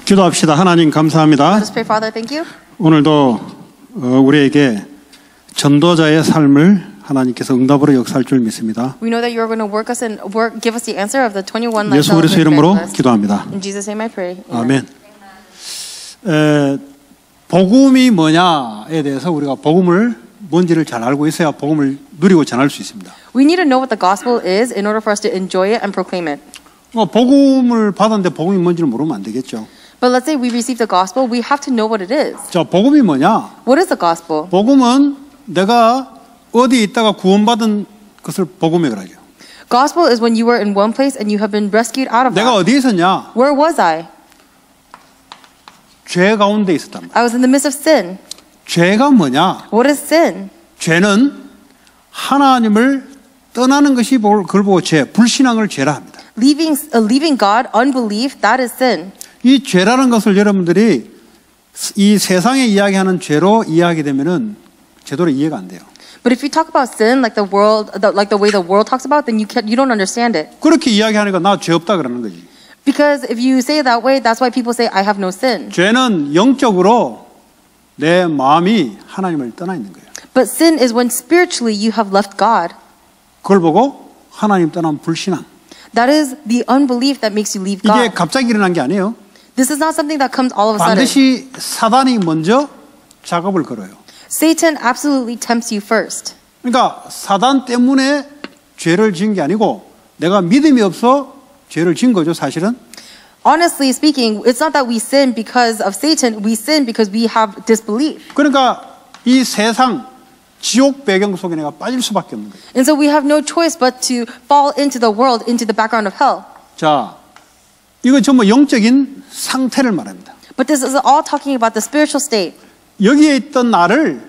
기도합시다. 하나님 감사합니다. Let us pray, Father, thank you. 오늘도 우리에게 전도자의 삶을 하나님께서 응답으로 역사할 줄 믿습니다. We know that you are going to give us the answer of the 21 예수 life 그리스도 이름으로 evangelists. 기도합니다. In Jesus' name I pray. 아멘. 복음이 뭐냐에 대해서 우리가 복음을 뭔지를 잘 알고 있어야 복음을 누리고 전할 수 있습니다. We need to know what the gospel is in order for us to enjoy it and proclaim it. 복음을 받았는데 복음이 뭔지를 모르면 안 되겠죠. But let's say we receive the gospel, we have to know what it is. 자, 복음이 뭐냐? What is the gospel? 복음은 내가 어디 있다가 구원받은 것을 복음이라고 하죠. Gospel is when you were in one place and you have been rescued out of 내가 that. 어디에 있었냐? Where was I? 죄 가운데 있었단 말이야. I was in the midst of sin. 죄가 뭐냐? What is sin? 죄는 하나님을 떠나는 것이 그걸 보고 불신앙을 죄라 합니다. Leaving God, unbelief, that is sin. 이 죄라는 것을 여러분들이 이 세상에 이야기하는 죄로 이야기하게 되면은 제대로 이해가 안 돼요. But if you talk about sin like the way the world talks about, then you don't understand it. 그렇게 이야기하니까 나 죄 없다 그러는 거지. Because if you say it that way, that's why people say I have no sin. 죄는 영적으로 내 마음이 하나님을 떠나 있는 거예요. But sin is when spiritually you have left God. 그걸 보고 하나님 떠난 불신앙. That is the unbelief that makes you leave God. 이게 갑자기 일어난 게 아니에요. This is not something that comes all of a sudden. 반드시 사단이 먼저 작업을 걸어요. Satan absolutely tempts you first. 그러니까 사단 때문에 죄를 지은 게 아니고 내가 믿음이 없어 죄를 지은 거죠, 사실은. Honestly speaking, it's not that we sin because of Satan. We sin because we have disbelief. 그러니까 이 세상 지옥 배경 속에 내가 빠질 수밖에 없는 거예요. And so we have no choice but to fall into the world, into the background of hell. 자, 이거 전부 영적인 상태를 말합니다. But this is all talking about the spiritual state. 여기에 있던 나를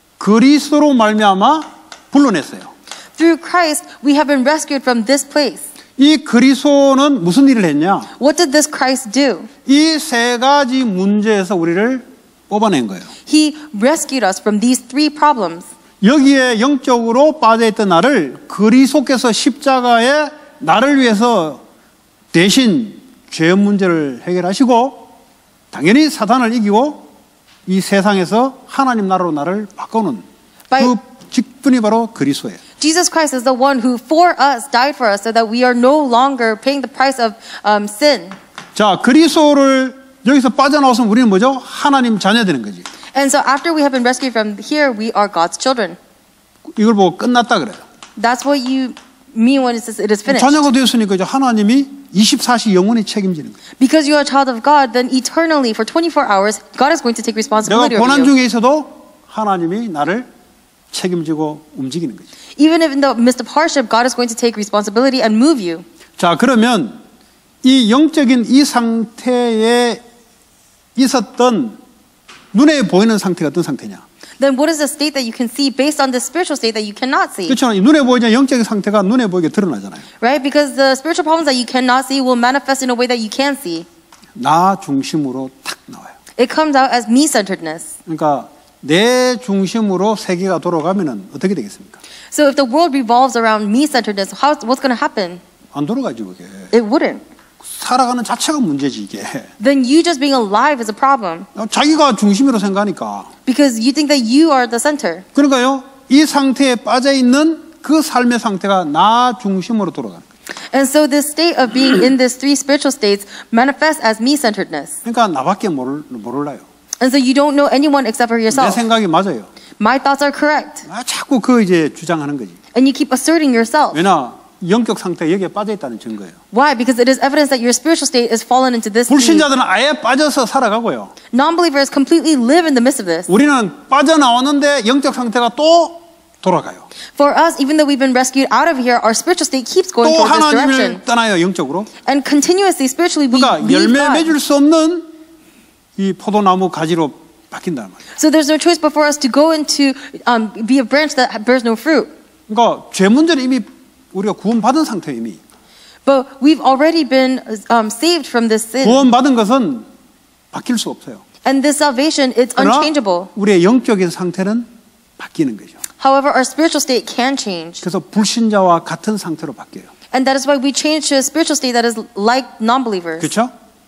그리스도로 말미암아 불러냈어요. Through Christ, we have been rescued from this place. 이 그리스도는 무슨 일을 했냐? What did this Christ do? 이 세 가지 문제에서 우리를 뽑아낸 거예요. He rescued us from these three problems. 여기에 영적으로 빠져있던 나를 그리스도께서 십자가에 나를 위해서 대신 죄 문제를 해결하시고 당연히 사단을 이기고 이 세상에서 하나님 나라로 나를 바꾸는 그 직분이 바로 그리스도예요. Jesus Christ is the one who for us died for us so that we are no longer paying the price of sin. 자, 그리스도를 여기서 빠져나와서 우리는 뭐죠? 하나님 자녀 되는 거지. And so after we have been rescued from here, we are God's children. 이걸 보고 끝났다 그래요. That's what you mean when it says it is finished. 자녀가 되었으니까 이제 하나님이 24시 영원히 책임지는 거예요. Because you are a child of God, then eternally for 24 hours, God is going to take responsibility 내가 over 고난 you. 중에 있어도 하나님이 나를 책임지고 움직이는 거지. Even if in the midst of hardship, God is going to take responsibility and move you. 자, 그러면 이 영적인 이 상태에 있었던 눈에 보이는 상태가 어떤 상태냐? Then what is the state that you can see based on the spiritual state that you cannot see? 그렇잖아요. 눈에 보이지 영적인 상태가 눈에 보이게 드러나잖아요. Right? Because the spiritual problems that you cannot see will manifest in a way that you can see. 나 중심으로 탁 나와요. It comes out as me-centeredness. 그러니까 내 중심으로 세계가 돌아가면은 어떻게 되겠습니까? So if the world revolves around me-centeredness, what's going to happen? 안 돌아가지 그게. It wouldn't. 살아가는 자체가 문제지 이게. Then you just being alive is a problem. 자기가 중심으로 생각하니까. Because you think that you are the center. 그러니까요. 이 상태에 빠져 있는 그 삶의 상태가 나 중심으로 돌아가는 거예요. And so this state of being in these three spiritual states manifests as me-centeredness. 그러니까 나밖에 모를라요. And so you don't know anyone except for 내 yourself. 생각이 맞아요. My thoughts are correct. 자꾸 그 이제 주장하는 거지. And you keep asserting yourself. 왜냐? 영적 상태가 여기에 빠져 있다는 증거예요. Why? Because it is evidence that your spiritual state is fallen into this state. 불신자들은 아예 빠져서 살아가고요. Non-believers completely live in the midst of this. 우리는 빠져나오는데 영적 상태가 또 돌아가요. For us, even though we've been rescued out of here, our spiritual state keeps going 또 towards this direction. 하나님을 떠나요 영적으로. And continuously, spiritually, we 그러니까 leave 열매 God. 맺을 수 없는 이 포도나무 가지로 바뀐단 말이에요. So there's no choice but for us to go into be a branch that bears no fruit. 그러니까 죄 문제는 이미 우리가 구원받은 상태예요 이미. But we've already been saved from this sin. 구원받은 것은 바뀔 수 없어요. And this salvation, it's unchangeable. 우리의 영적인 상태는 바뀌는 거죠. However, our spiritual state can change. 그래서 불신자와 같은 상태로 바뀌어요. And that is why we change to a spiritual state that is like non-believers. 그렇죠?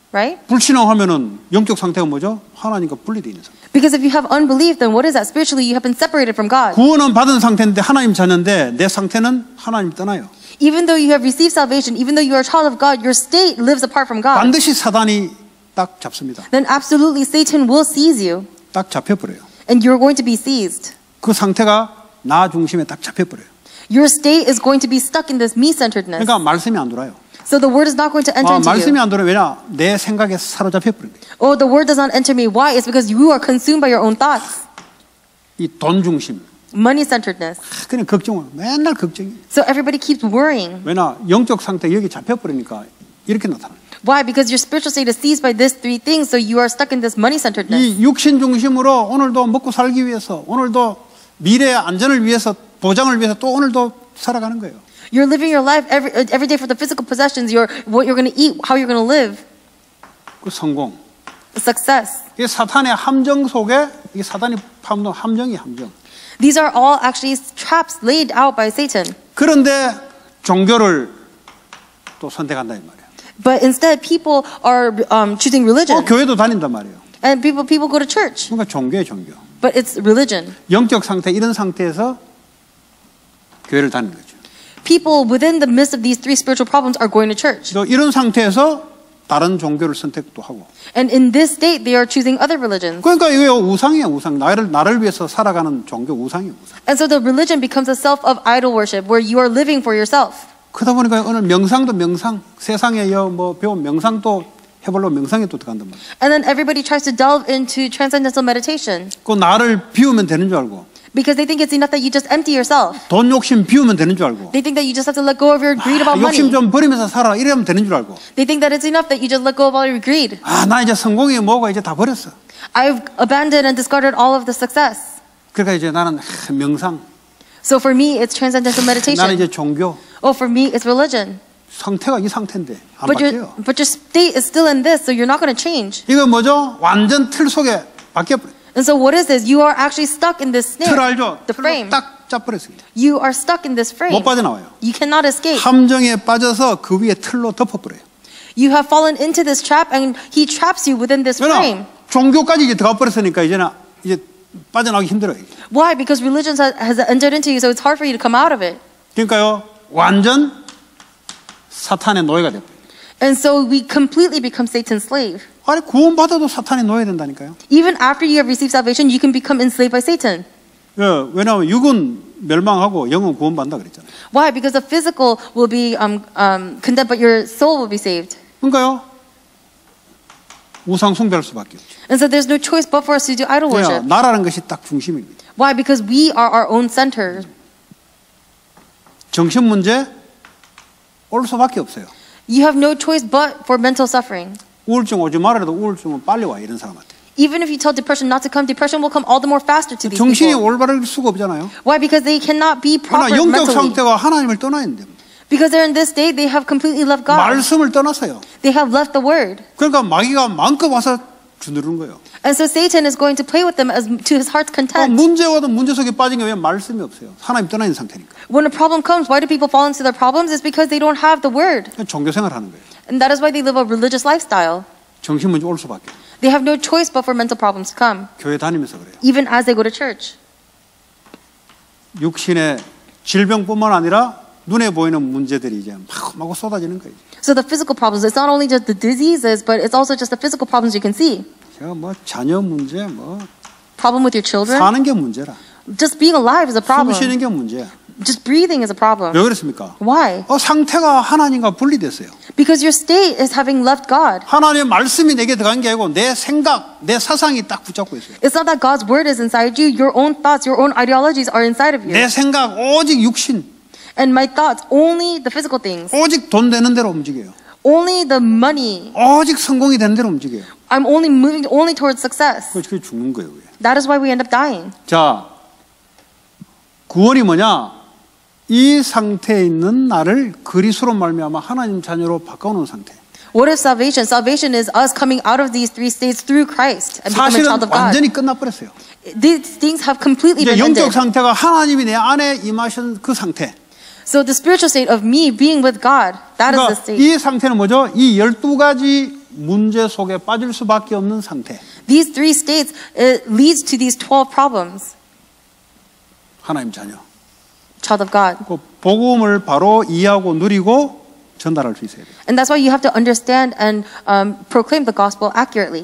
right? 불신앙하면은 영적 상태가 뭐죠? 하나님과 분리되어 있는 상태. Because if you have unbelief, then what is that? Spiritually, you have been separated from God. 구원은 받은 상태인데 하나님 자녀인데 내 상태는 하나님 떠나요. Even though you have received salvation, even though you are a child of God, your state lives apart from God. 반드시 사단이 딱 잡습니다. Then absolutely Satan will seize you, 딱 잡혀버려요. and you're going to be seized. 그 상태가 나 중심에 딱 잡혀버려요. Your state is going to be stuck in this me-centeredness. 그러니까 말씀이 안 돌아요. So the word is not going to enter into 말씀이 you. 안 돌아요. 왜냐? 내 생각에 사로잡혀버린 거예요. Oh, the word does not enter me. Why? It's because you are consumed by your own thoughts. 이 돈 중심. Money-centeredness. 그냥 걱정을 맨날 걱정이. So everybody keeps worrying. 왜냐? 영적 상태 여기 잡혀버리니까 이렇게 나타나요. Why? Because your spiritual state is seized by these three things, so you are stuck in this money-centeredness. 이 육신 중심으로 오늘도 먹고 살기 위해서, 오늘도 미래의 안전을 위해서, 보장을 위해서 또 오늘도 살아가는 거예요. You're living your life every day for the physical possessions, what you're going to eat, how you're going to live. 그 성공. Success. 이 사탄의 함정 속에 이 사단이 파는 함정이 함정. These are all actually traps laid out by Satan. 그런데 종교를 또 선택한다 이 말이에요. But instead, people are choosing religion, 교회도 다닌단 말이에요. and people go to church. 그러니까 종교예요, 종교. But it's religion. 영적 상태 이런 상태에서 교회를 다니는 거죠. People within the midst of these three spiritual problems are going to church. 또 이런 상태에서 다른 종교를 선택도 하고. And in this state, they are choosing other religions. 그러니까 이거 우상이에요, 우상. 나를 위해서 살아가는 종교 우상이에요, 우상. And so the religion becomes a self of idol worship, where you are living for yourself. 그러다 보니까 오늘 명상도 명상, 세상에 뭐 배운 명상도 해보려고 명상에 또 들어간단 말이에요. And then everybody tries to delve into transcendental meditation 그 나를 비우면 되는 줄 알고, because they think it's enough that you just empty yourself. 돈 욕심 비우면 되는 줄 알고, They think that you just have to let go of your greed about money. 욕심 좀 버리면서 살아 이러면 되는 줄 알고, They think that it's enough that you just let go of all your greed. 나 이제 성공이 뭐고 이제 다 버렸어. I've abandoned and discarded all of the success. 그러니까 이제 나는 명상, So for me, it's transcendental 나는 meditation. 이제 종교. Oh, for me, it's religion. 상태가 이 상태인데 안 But 바뀌어요. your state is still in this, so you're not going to change. 이거 뭐죠? 완전 틀 속에 바뀌어버려. And so what is this? You are actually stuck in this 틀 snare, 알죠? the frame. 틀로 딱 잡버렸습니다. You are stuck in this frame. 못 빠져나와요. You cannot escape. 함정에 빠져서 그 위에 틀로 덮어버려요. You have fallen into this trap, and he traps you within this frame. 왜냐? 종교까지 이제 들어가 버렸으니까 이제 빠져나오기 힘들어요. Why? Because religion has entered into you, so it's hard for you to come out of it. 그러니까요, 완전 사탄의 노예가 돼버려요. And so we completely become Satan's slave. 아니 구원받아도 사탄의 노예 된다니까요. Even after you have received salvation, you can become enslaved by Satan. 왜냐하면 육은 멸망하고 영은 구원받는다 그랬잖아요. Why? Because the physical will be condemned, but your soul will be saved. 그러니까요, 우상 숭배할 수밖에 없죠. And so there's no choice but for us to do idol worship. 나라는 것이 딱 중심입니다. Why? Because we are our own center. 정신 문제 올 수밖에 없어요. You have no choice but for mental suffering. 우울증 오지 말아도 우울증은 빨리 와 이런 사람한테. Even if you tell depression not to come, depression will come all the more faster to these 정신이 people. 올바를 수가 없잖아요. Why? Because they cannot be proper 그러나 영적 mentally. 상태가 하나님을 떠나 있는데 Because they're in this state, they have completely left God. 말씀을 떠났어요. They have left the word. 그러니까 마귀가 마음껏 와서 주누르는 거예요. And so Satan is going to play with them as to his heart's content. 문제 와도 문제 속에 빠진 게 왜 말씀이 없어요? 하나님 떠나 있는 상태니까. When a problem comes, why do people fall into their problems? It's because they don't have the word. 종교 생활하는 거예요. And that is why they live a religious lifestyle. 정신 문제 올 수밖에. They have no choice but for mental problems to come, 교회 다니면서 그래요. even as they go to church. 육신의 질병뿐만 아니라 눈에 보이는 문제들이 이제 마구 쏟아지는 거예요. So the physical problems, it's not only just the diseases, but it's also just the physical problems you can see. 제가 뭐 자녀 문제, Problem with your children. 사는 게 문제라. Just being alive is a 숨 problem. 쉬는 게 문제야. Just breathing is a problem. 왜 그렇습니까? Why? 상태가 하나님과 분리됐어요. Because your state is having left God. 하나님의 말씀이 내게 들어간 게 아니고 내 생각, 내 사상이 딱 붙잡고 있어요. It's not that God's word is inside you. Your own thoughts, your own ideologies are inside of you. 내 생각 오직 육신, And my thoughts, only the physical things. 오직 돈 되는 대로 움직여요. Only the money. 오직 성공이 되는 대로 움직여요. I'm only moving only towards success. 그게 죽는 거예요. 그게. That is why we end up dying. 자, 구원이 뭐냐? 이 상태에 있는 나를 그리스도로 말미암아 하나님 자녀로 바꿔놓은 상태. What is salvation? Salvation is us coming out of these three states through Christ and becoming a 사실은 child of God. 완전히 끝나버렸어요. These things have completely 이제 been 영적 ended. 상태가 하나님이 내 안에 임하신 그 상태. So the spiritual state of me being with God, that is the 그러니까 state. 이 상태는 뭐죠? 이 12가지 문제 속에 빠질 수밖에 없는 상태. These three states, it leads to these 12 problems. 하나님 자녀. Child of God. 그 복음을 바로 이해하고 누리고 전달할 수 있어야 돼요. And that's why you have to understand and proclaim the gospel accurately.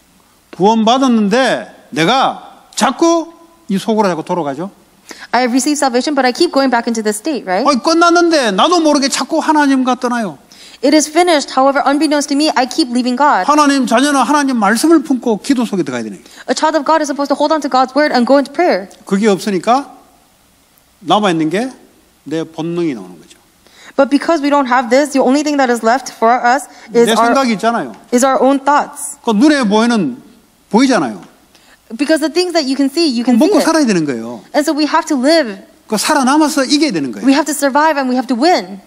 구원받았는데 내가 자꾸 이 속으로 자꾸 돌아가죠. I have received salvation, but I keep going back into this state, right? 끝났는데 나도 모르게 자꾸 하나님과 떠나요. It is finished. However, unbeknownst to me, I keep leaving God. 하나님 자녀는 하나님 말씀을 품고 기도 속에 들어가야 되는 거예요. A child of God is supposed to hold on to God's word and go into prayer. 그게 없으니까 남아있는 게 내 본능이 나오는 거죠. But because we don't have this, the only thing that is left for us 내 생각이 있잖아요. is our own thoughts. 그 눈에 보이잖아요. Because the things that you can see 먹고 it. 살아야 되는 거예요. And so we have to live. 그 살아남아서 이겨야 되는 거예요. We have to survive and we have to win.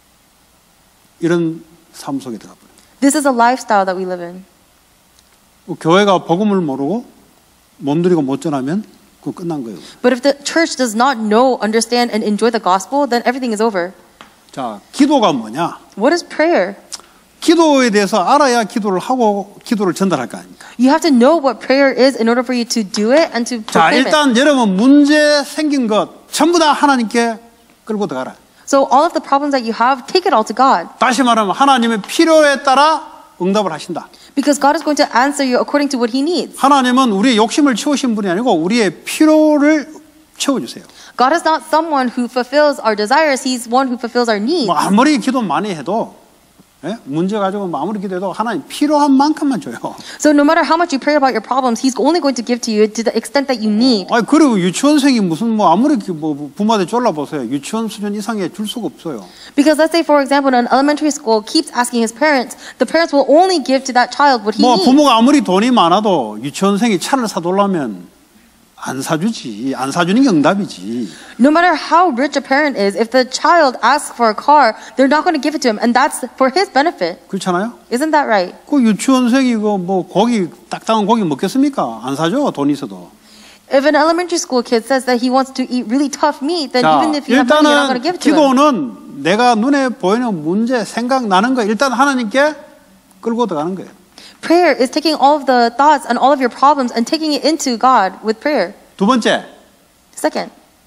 이런 삶 속에 들어가 버려요. This is a lifestyle that we live in. 교회가 복음을 모르고 몸들이고 못 전하면 그거 끝난 거예요. But if the church does not know, understand, and enjoy the gospel, then everything is over. 자, 기도가 뭐냐? What is prayer? 기도에 대해서 알아야 기도를 하고 기도를 전달할 거 아닙니까? You have to know what prayer is in order for you to do it and to 자, proclaim it. 일단 여러분 문제 생긴 것 전부 다 하나님께 끌고 들어가라. So all of the problems that you have, take it all to God. 다시 말하면 하나님의 필요에 따라 응답을 하신다. Because God is going to answer you according to what He needs. 하나님은 우리의 욕심을 채우신 분이 아니고 우리의 필요를 채워주세요. God is not someone who fulfills our desires. He's one who fulfills our needs. 뭐 아무리 기도 많이 해도 문제 가지고 아무리 기도해도 하나님 필요한 만큼만 줘요. So no matter how much you pray about your problems, He's only going to give to you to the extent that you need. 그리고 유치원생이 무슨 아무리 부모한테 졸라보세요. 유치원 수준 이상에 줄 수가 없어요. Because let's say, for example, an elementary school keeps asking his parents, the parents will only give to that child what he needs. 부모가 아무리 돈이 많아도 유치원생이 차를 사달라면 안 사주지. 안 사주는 게 응답이지. No matter how rich a parent is, if the child asks for a car, they're not going to give it to him, and that's for his benefit. 그렇잖아요? Isn't that right? 그 유치원생이 고기 딱딱한 고기 먹겠습니까? 안 사줘. 돈 있어도. If an elementary school kid says that he wants to eat really tough meat, then 자, even if you have money, you're not going to give 일단은 it to him. 기도는 내가 눈에 보이는 문제, 생각나는 거 일단 하나님께 끌고 들어가는 거예요. Prayer is taking all of the thoughts and all of your problems and taking it into God with prayer. 두 번째, Second,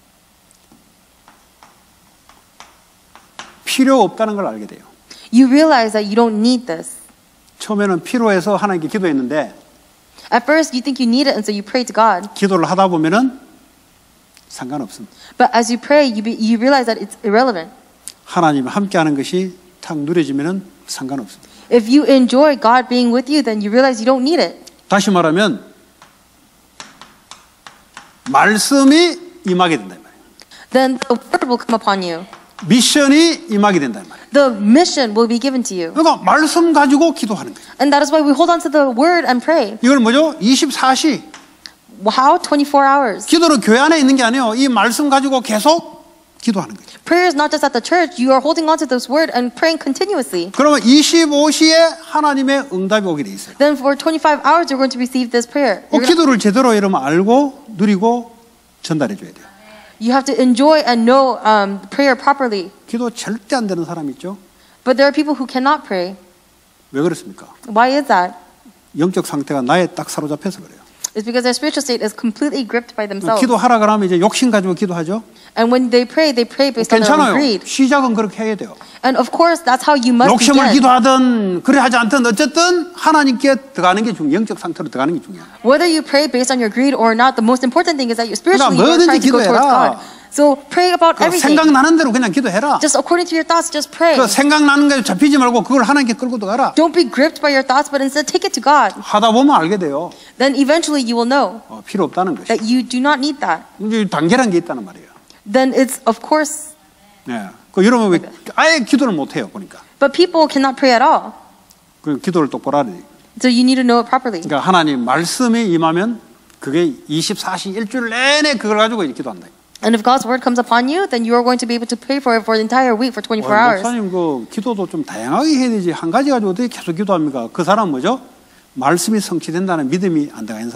필요 없다는 걸 알게 돼요. you realize that you don't need this. 처음에는 필요해서 하나님께 기도했는데 At first, you think you need it, and so you pray to God. 기도를 하다 보면은 상관없습니다. But as you pray, you realize that it's irrelevant. 하나님 함께하는 것이 탁 누려지면은 상관없습니다. If you enjoy God being with you, then you realize you don't need it. 다시 말하면 말씀이 임하게 된다 말이에요. Then the word will come upon you. 미션이 임하게 된다 말이에요. The mission will be given to you. 그러니까 말씀 가지고 기도하는 거예요. And that is why we hold on to the word and pray. 이걸 뭐죠? 24시. How? 24 hours. 기도는 교회 안에 있는 게 아니에요. 이 말씀 가지고 계속 기도하는 거예요. Prayer is not just at the church. You are holding on to this word and praying continuously. 그러면 25시에 하나님의 응답이 오게 돼 있어요. Then for 25 hours, you're going to receive this prayer. 기도를 제대로 여러분 알고 누리고 전달해 줘야 돼요. You have to enjoy and know prayer properly. 기도 절대 안 되는 사람 있죠? But there are people who cannot pray. 왜 그렇습니까? Why is that? 영적 상태가 나에 딱 사로잡혀서 그래요. It's because their spiritual state is completely gripped by themselves. 기도하라 그러면 이제 욕심 가지고 기도하죠. And when they pray based on their own 괜찮아요. greed. 시작은 그렇게 해야 돼요. And of course, that's how you must 욕심을 begin. 기도하든 그래 하지 않든 어쨌든 하나님께 들어가는 게 영적 상태로 들어가는 게 중요해요. Whether you pray based on your greed or not, the most important thing is that you spiritually 그러니까 you're trying to go towards 뭐든지 God. So pray about everything. 생각나는 대로 그냥 기도해라. Just according to your thoughts, just pray. 그 생각나는 게 잡히지 말고 그걸 하나님께 끌고 들어가라. Don't be gripped by your thoughts, but instead take it to God. 하다 보면 알게 돼요. Then eventually you will know 필요 없다는 것이. that you do not need that. 이제 단계란 게 있다는 말이에요. Then it's of course. 네. 그 여러분 왜 아예 기도를 못 해요 보니까. But people cannot pray at all. 그 기도를 똑바로 하라. So you need to know it properly. 그러니까 하나님 말씀이 임하면 그게 24시 일주일 내내 그걸 가지고 기도한다. And if God's word comes upon you, then you are going to be able to pray for it for the entire week, for 24 hours. 목사님 그 기도도 좀 다양하게 해야 되지 한 가지 가지고 어떻게 계속 기도합니까? 그 사람 뭐죠? 말씀이 성취된다는 믿음이 안 들어가 있는 사람이에요.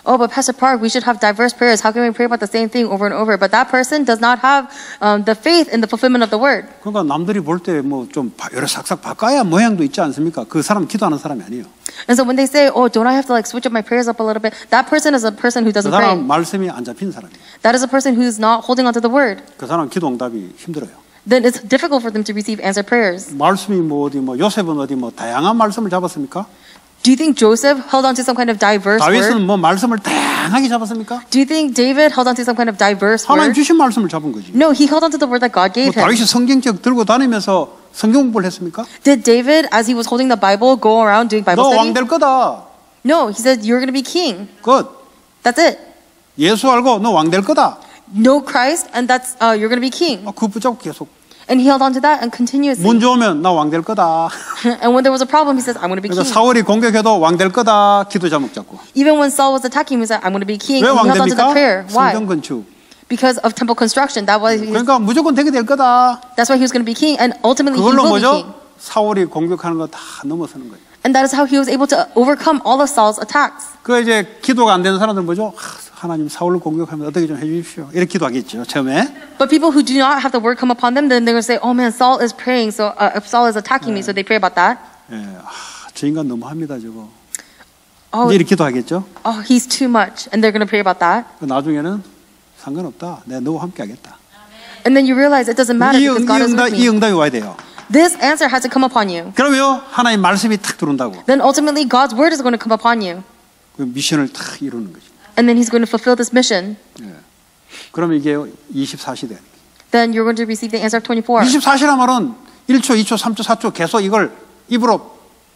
oh, but Pastor Park, we should have diverse prayers. How can we pray about the same thing over and over? But that person does not have the faith in the fulfillment of the word. 그러니까 남들이 볼 때 뭐 좀 여러 삭삭 바꿔야 모양도 있지 않습니까? 그 사람 기도하는 사람이 아니에요. And so when they say, oh, don't I have to like switch up my prayers up a little bit? That person is a person who 그 doesn't pray. 사람 말씀이 안 잡힌 사람이에요. That is a person who's not holding onto the word. 그 사람 기도 응답이 힘들어요. Then it's difficult for them to receive answered prayers. 말씀이 뭐 어디 뭐 요셉은 어디 뭐 다양한 말씀을 잡았습니까? Do you think Joseph held on to some kind of diverse 다윗은 word? 뭐 말씀을 다양하게 잡았습니까? Do you think David held on to some kind of diverse 하나님 word? 주신 말씀을 잡은 거지. No, he held on to the word that God 뭐 gave him. 다윗이 성경책 들고 다니면서 성경 공부를 했습니까? Did David, as he was holding the Bible, go around doing Bible 너 왕 study? 될 거다. No, he said, you're going to be king. 끝. That's it. 예수 알고 너 왕 될 거다. Know Christ, and that's you're going to be king. 그 붙잡고 계속. And he held on to that and continuously. 문 좋으면 나 왕 될 거다. And when there was a problem, he says, I'm going to be 그러니까 king. 사울이 공격해도 왕 될 거다. 기도 제목 잡고. Even when Saul was attacking him, he said, I'm going to be king. 왜 And 왕 he held on to the 됩니까? prayer. Why? 성전 건축. Because of temple construction. 그러니까 무조건 되게 될 거다. That's why he was going to be king. And ultimately, he 그걸로 will be king. 뭐죠? 사울이 공격하는 거 다 넘어서는 거예요. And that is how he was able to overcome all of Saul's attacks. 그 이제 기도가 안 되는 사람들 뭐죠? 하나님 사울을 공격하면 어떻게 좀 해주십시오. 이렇게 기도하겠죠. 처음에. But people who do not have the word come upon them, then they're going to say, oh man, Saul is praying, so Saul is attacking me, so they pray about that. 예, 저 인간 너무합니다 저거. Oh, 이제 이렇게 기도하겠죠. oh, he's too much. And they're going to pray about that. 나중에는 상관없다. 내가 너와 함께 하겠다. And then you realize it doesn't matter because God is with 이 me. 응답이 와야 돼요. This answer has to come upon you. 그러면 하나님 말씀이 탁 들어온다고. Then ultimately God's word is going to come upon you. 그 미션을 탁 이루는 거죠. And then he's going to fulfill this mission. 예. 그러면 이게 24시대. Then you're going to receive the answer of 24. 24시란 말은 1초, 2초, 3초, 4초 계속 이걸 입으로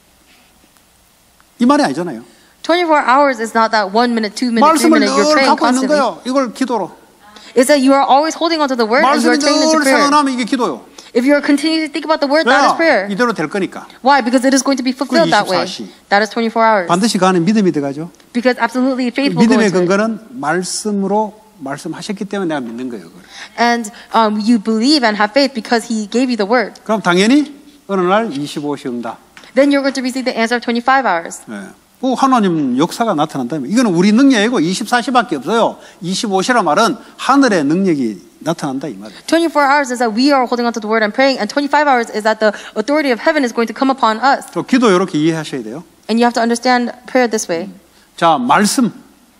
이 말이 아니잖아요. 24 hours is not that 1 minute, 2 minutes, 3 말씀을 minutes. You're 늘 praying 갖고 있는 constantly. 거예요. 이걸 기도로. It's that you are always holding onto the word and you 말씀이 are turning into 늘 prayer. 생각나면 이게 기도요. If you are continuing to think about the word, that is 왜? prayer. 이대로 될 거니까. Why? Because it is going to be fulfilled that way. 24시. That is 24 hours. 반드시 가는 믿음이 들어가죠. Because absolutely faith will go 믿음의 into it. 근거는 말씀으로 말씀하셨기 때문에 내가 믿는 거예요. 그걸. And you believe and have faith because he gave you the word. 그럼 당연히 어느 날 25시 응답. Then you're going to receive the answer of 25 hours. 예. 그 하나님 역사가 나타난다면 이거는 우리 능력이고 24시밖에 없어요. 25시란 말은 하늘의 능력이 나타난다 이 말이에요. 24 hours is that we are holding onto the word and praying, and 25 hours is that the authority of heaven is going to come upon us. 또 기도 이렇게 이해하셔야 돼요. And you have to understand prayer this way. 자, 말씀.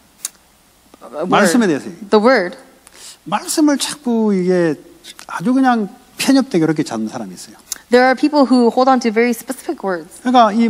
말씀에 대해서. The word. 말씀을 자꾸 이게 아주 그냥 편협되게 이렇게 잡는 사람이 있어요. There are people who hold on to very specific words. 그러니까 이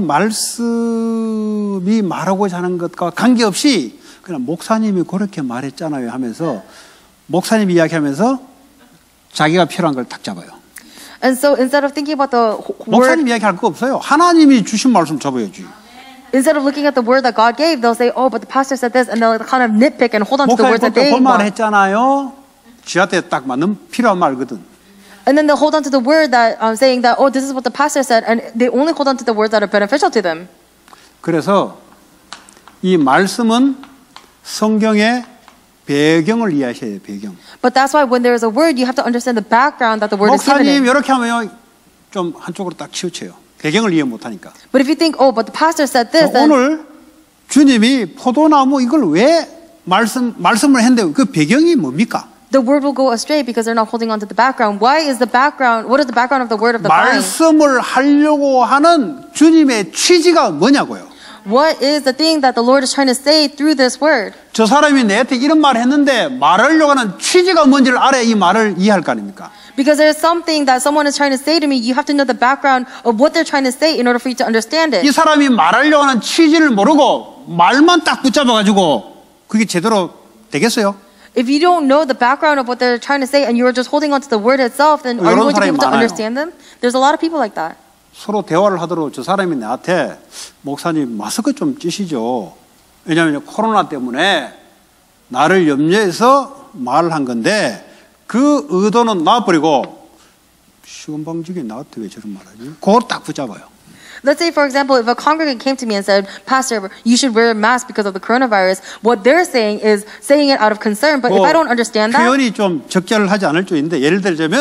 말씀이 말하고자 하는 것과 관계없이 그냥 목사님이 그렇게 말했잖아요 하면서 목사님 이야기하면서 자기가 필요한 걸 딱 잡아요. And so instead of thinking about the word, 목사님 이야기할 거 없어요. 하나님이 주신 말씀 잡아야지. instead of looking at the word that God gave, they'll say, oh, but the pastor said this, and they'll kind of nitpick and hold on to the 목사님 words that 그때 they 그 말 want. 했잖아요. 지한테 딱 맞는 필요한 말거든. And then they'll hold on to the word that saying that, oh, this is what the pastor said, and they only hold on to the words that are beneficial to them. 그래서 이 말씀은 성경의 배경을 이해하셔야 돼요. 배경. But that's why when there is a word, you have to understand the background that the word is given 목사님 in. 이렇게 하면 좀 한쪽으로 딱 치우쳐요. 배경을 이해 못하니까. But if you think, oh, but the pastor said this, then 오늘 주님이 포도나무 이걸 왜 말씀을 했는데 그 배경이 뭡니까? the word will go astray because they're not holding on to the background. Why is the background? What is the background of the word of the vine? 말씀을 하려고 하는 주님의 취지가 뭐냐고요. What is the thing that the Lord is trying to say through this word? 저 사람이 내한테 이런 말을 했는데 말하려고 하는 취지가 뭔지를 알아야 이 말을 이해할 거 아닙니까? Because there's something that someone is trying to say to me. You have to know the background of what they're trying to say in order for you to understand 이 it. 사람이 말하려고 하는 취지를 모르고 말만 딱 붙잡아가지고 그게 제대로 되겠어요? If you don't know the background of what they're trying to say and you're just holding on to the word itself, then are you 이런 going to be 사람이 able to 많아요. understand them? There's a lot of people like that. 서로 대화를 하도록 저 사람이 나한테 목사님 마스크 좀 찌시죠. 왜냐하면 코로나 때문에 나를 염려해서 말을 한 건데 그 의도는 놔버리고 시건방지게 나한테 왜 저런 말하지? 그걸 딱 붙잡아요. Let's say, for example, if a congregant came to me and said, Pastor, you should wear a mask because of the coronavirus, what they're saying is saying it out of concern. But if I don't understand that, 표현이 좀 적절하지 않을 수 있는데 예를 들자면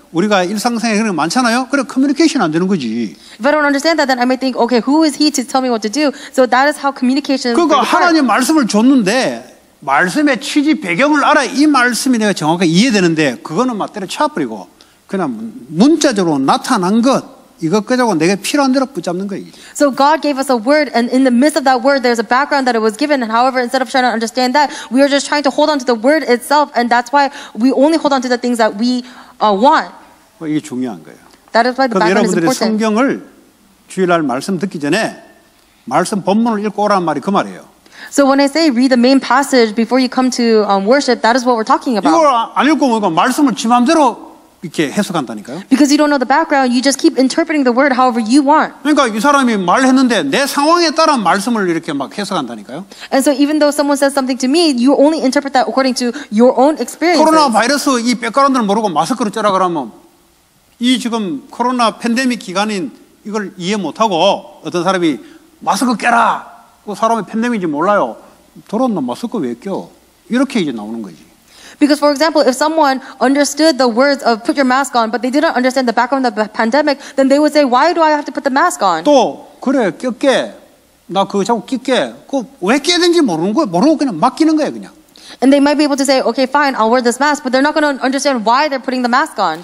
우리가 일상생활에 그런 게 많잖아요. 그래 커뮤니케이션 안 되는 거지. If I don't understand that, then I might think, okay, who is he to tell me what to do? So that is how communication. 그러니까 하나님 말씀을 줬는데 말씀의 취지 배경을 알아 이 말씀이 내가 정확하게 이해되는데 그거는 막 때려 쳐버리고 그냥 문자적으로 나타난 것 이것 가지고 내게 필요한 대로 붙잡는 거예요. So God gave us a word, and in the midst of that word, there's a background that it was given. And however, instead of trying to understand that, we are just trying to hold on to the word itself, and that's why we only hold on to the things that we want. 이게 중요한 거예요. That is why the 그럼 background is 여러분들이 important. 성경을 주일날 말씀 듣기 전에 말씀 본문을 읽고 오라는 말이 그 말이에요. So when I say read the main passage before you come to worship, that is what we're talking about. 이걸 안 읽고 오니까 말씀을 지 마음대로 이렇게 해석한다니까요. Because you don't know the background, you just keep interpreting the word however you want. 그러니까 이 사람이 말했는데 내 상황에 따라 말씀을 이렇게 막 해석한다니까요. And so even though someone says something to me, you only interpret that according to your own experiences. 코로나 바이러스 이 백그라운드를 모르고 마스크를 쩌라 그러면 이 지금 코로나 팬데믹 기간인 이걸 이해 못하고 어떤 사람이 마스크 껴라. 그 사람이 팬데믹인지 몰라요. 돌았나 마스크 왜 껴? 이렇게 이제 나오는 거지. Because, for example, if someone understood the words of put your mask on, but they didn't understand the background of the pandemic, then they would say, why do I have to put the mask on? 또 그래 껴게 나 그거 자꾸 끼게 그 왜 껴야 되는지 모르는 거야. 모르고 그냥 맡기는 거야 그냥. And they might be able to say, okay, fine, I'll wear this mask, but they're not going to understand why they're putting the mask on.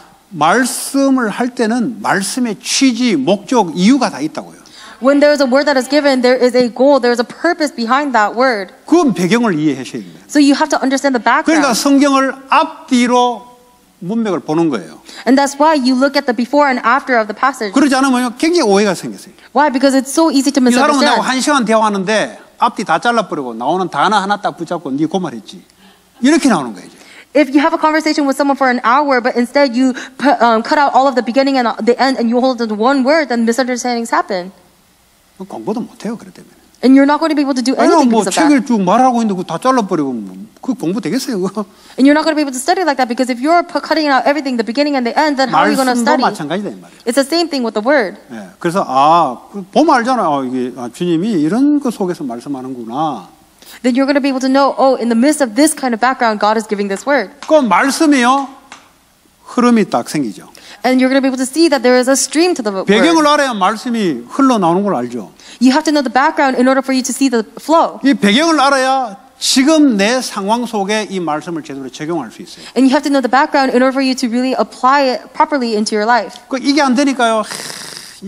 말씀을 할 때는 말씀의 취지, 목적, 이유가 다 있다고요. When there is a word that is given, there is a goal, there is a purpose behind that word. 그 배경을 이해하셔야 됩니다. So you have to understand the 그러니까 background. 성경을 앞뒤로 문맥을 보는 거예요. And that's why you look at the before and after of the passage. 그러지 않으면 굉장히 오해가 생겼어요. Why? Because it's so easy to 이 사람은 나하고 misunderstand. 1시간 대화하는데 앞뒤 다 잘라버리고 나오는 단어 하나 딱 붙잡고 네 그 말했지. 이렇게 나오는 거예요. 이제. If you have a conversation with someone for an hour, but instead you cut out all of the beginning and the end, and you hold it to one word, then misunderstandings happen. 공부도 못해요. 그럴 때문에. And you're not going to be able to do 아니 anything 뭐 because of that. 책을 쭉 말하고 있는데 그거 다 잘라버리고 그 공부 되겠어요? 그거? And you're not going to be able to study like that because if you're cutting out everything, the beginning and the end, then how are you going to 말씀도 study? 마찬가지다 이 말이에요. It's the same thing with the word. 예, 그래서 보면 알잖아요. 이게 주님이 이런 거 속에서 말씀하는구나. Then you're going to be able to know, oh, in the midst of this kind of background, God is giving this word. 그 말씀이요 흐름이 딱 생기죠. And you're going to be able to see that there is a stream to the word. 배경을 알아야 말씀이 흘러나오는 걸 알죠. You have to know the background in order for you to see the flow. 이 배경을 알아야 지금 내 상황 속에 이 말씀을 제대로 적용할 수 있어요. And you have to know the background in order for you to really apply it properly into your life. 그 이게 안 되니까요. 이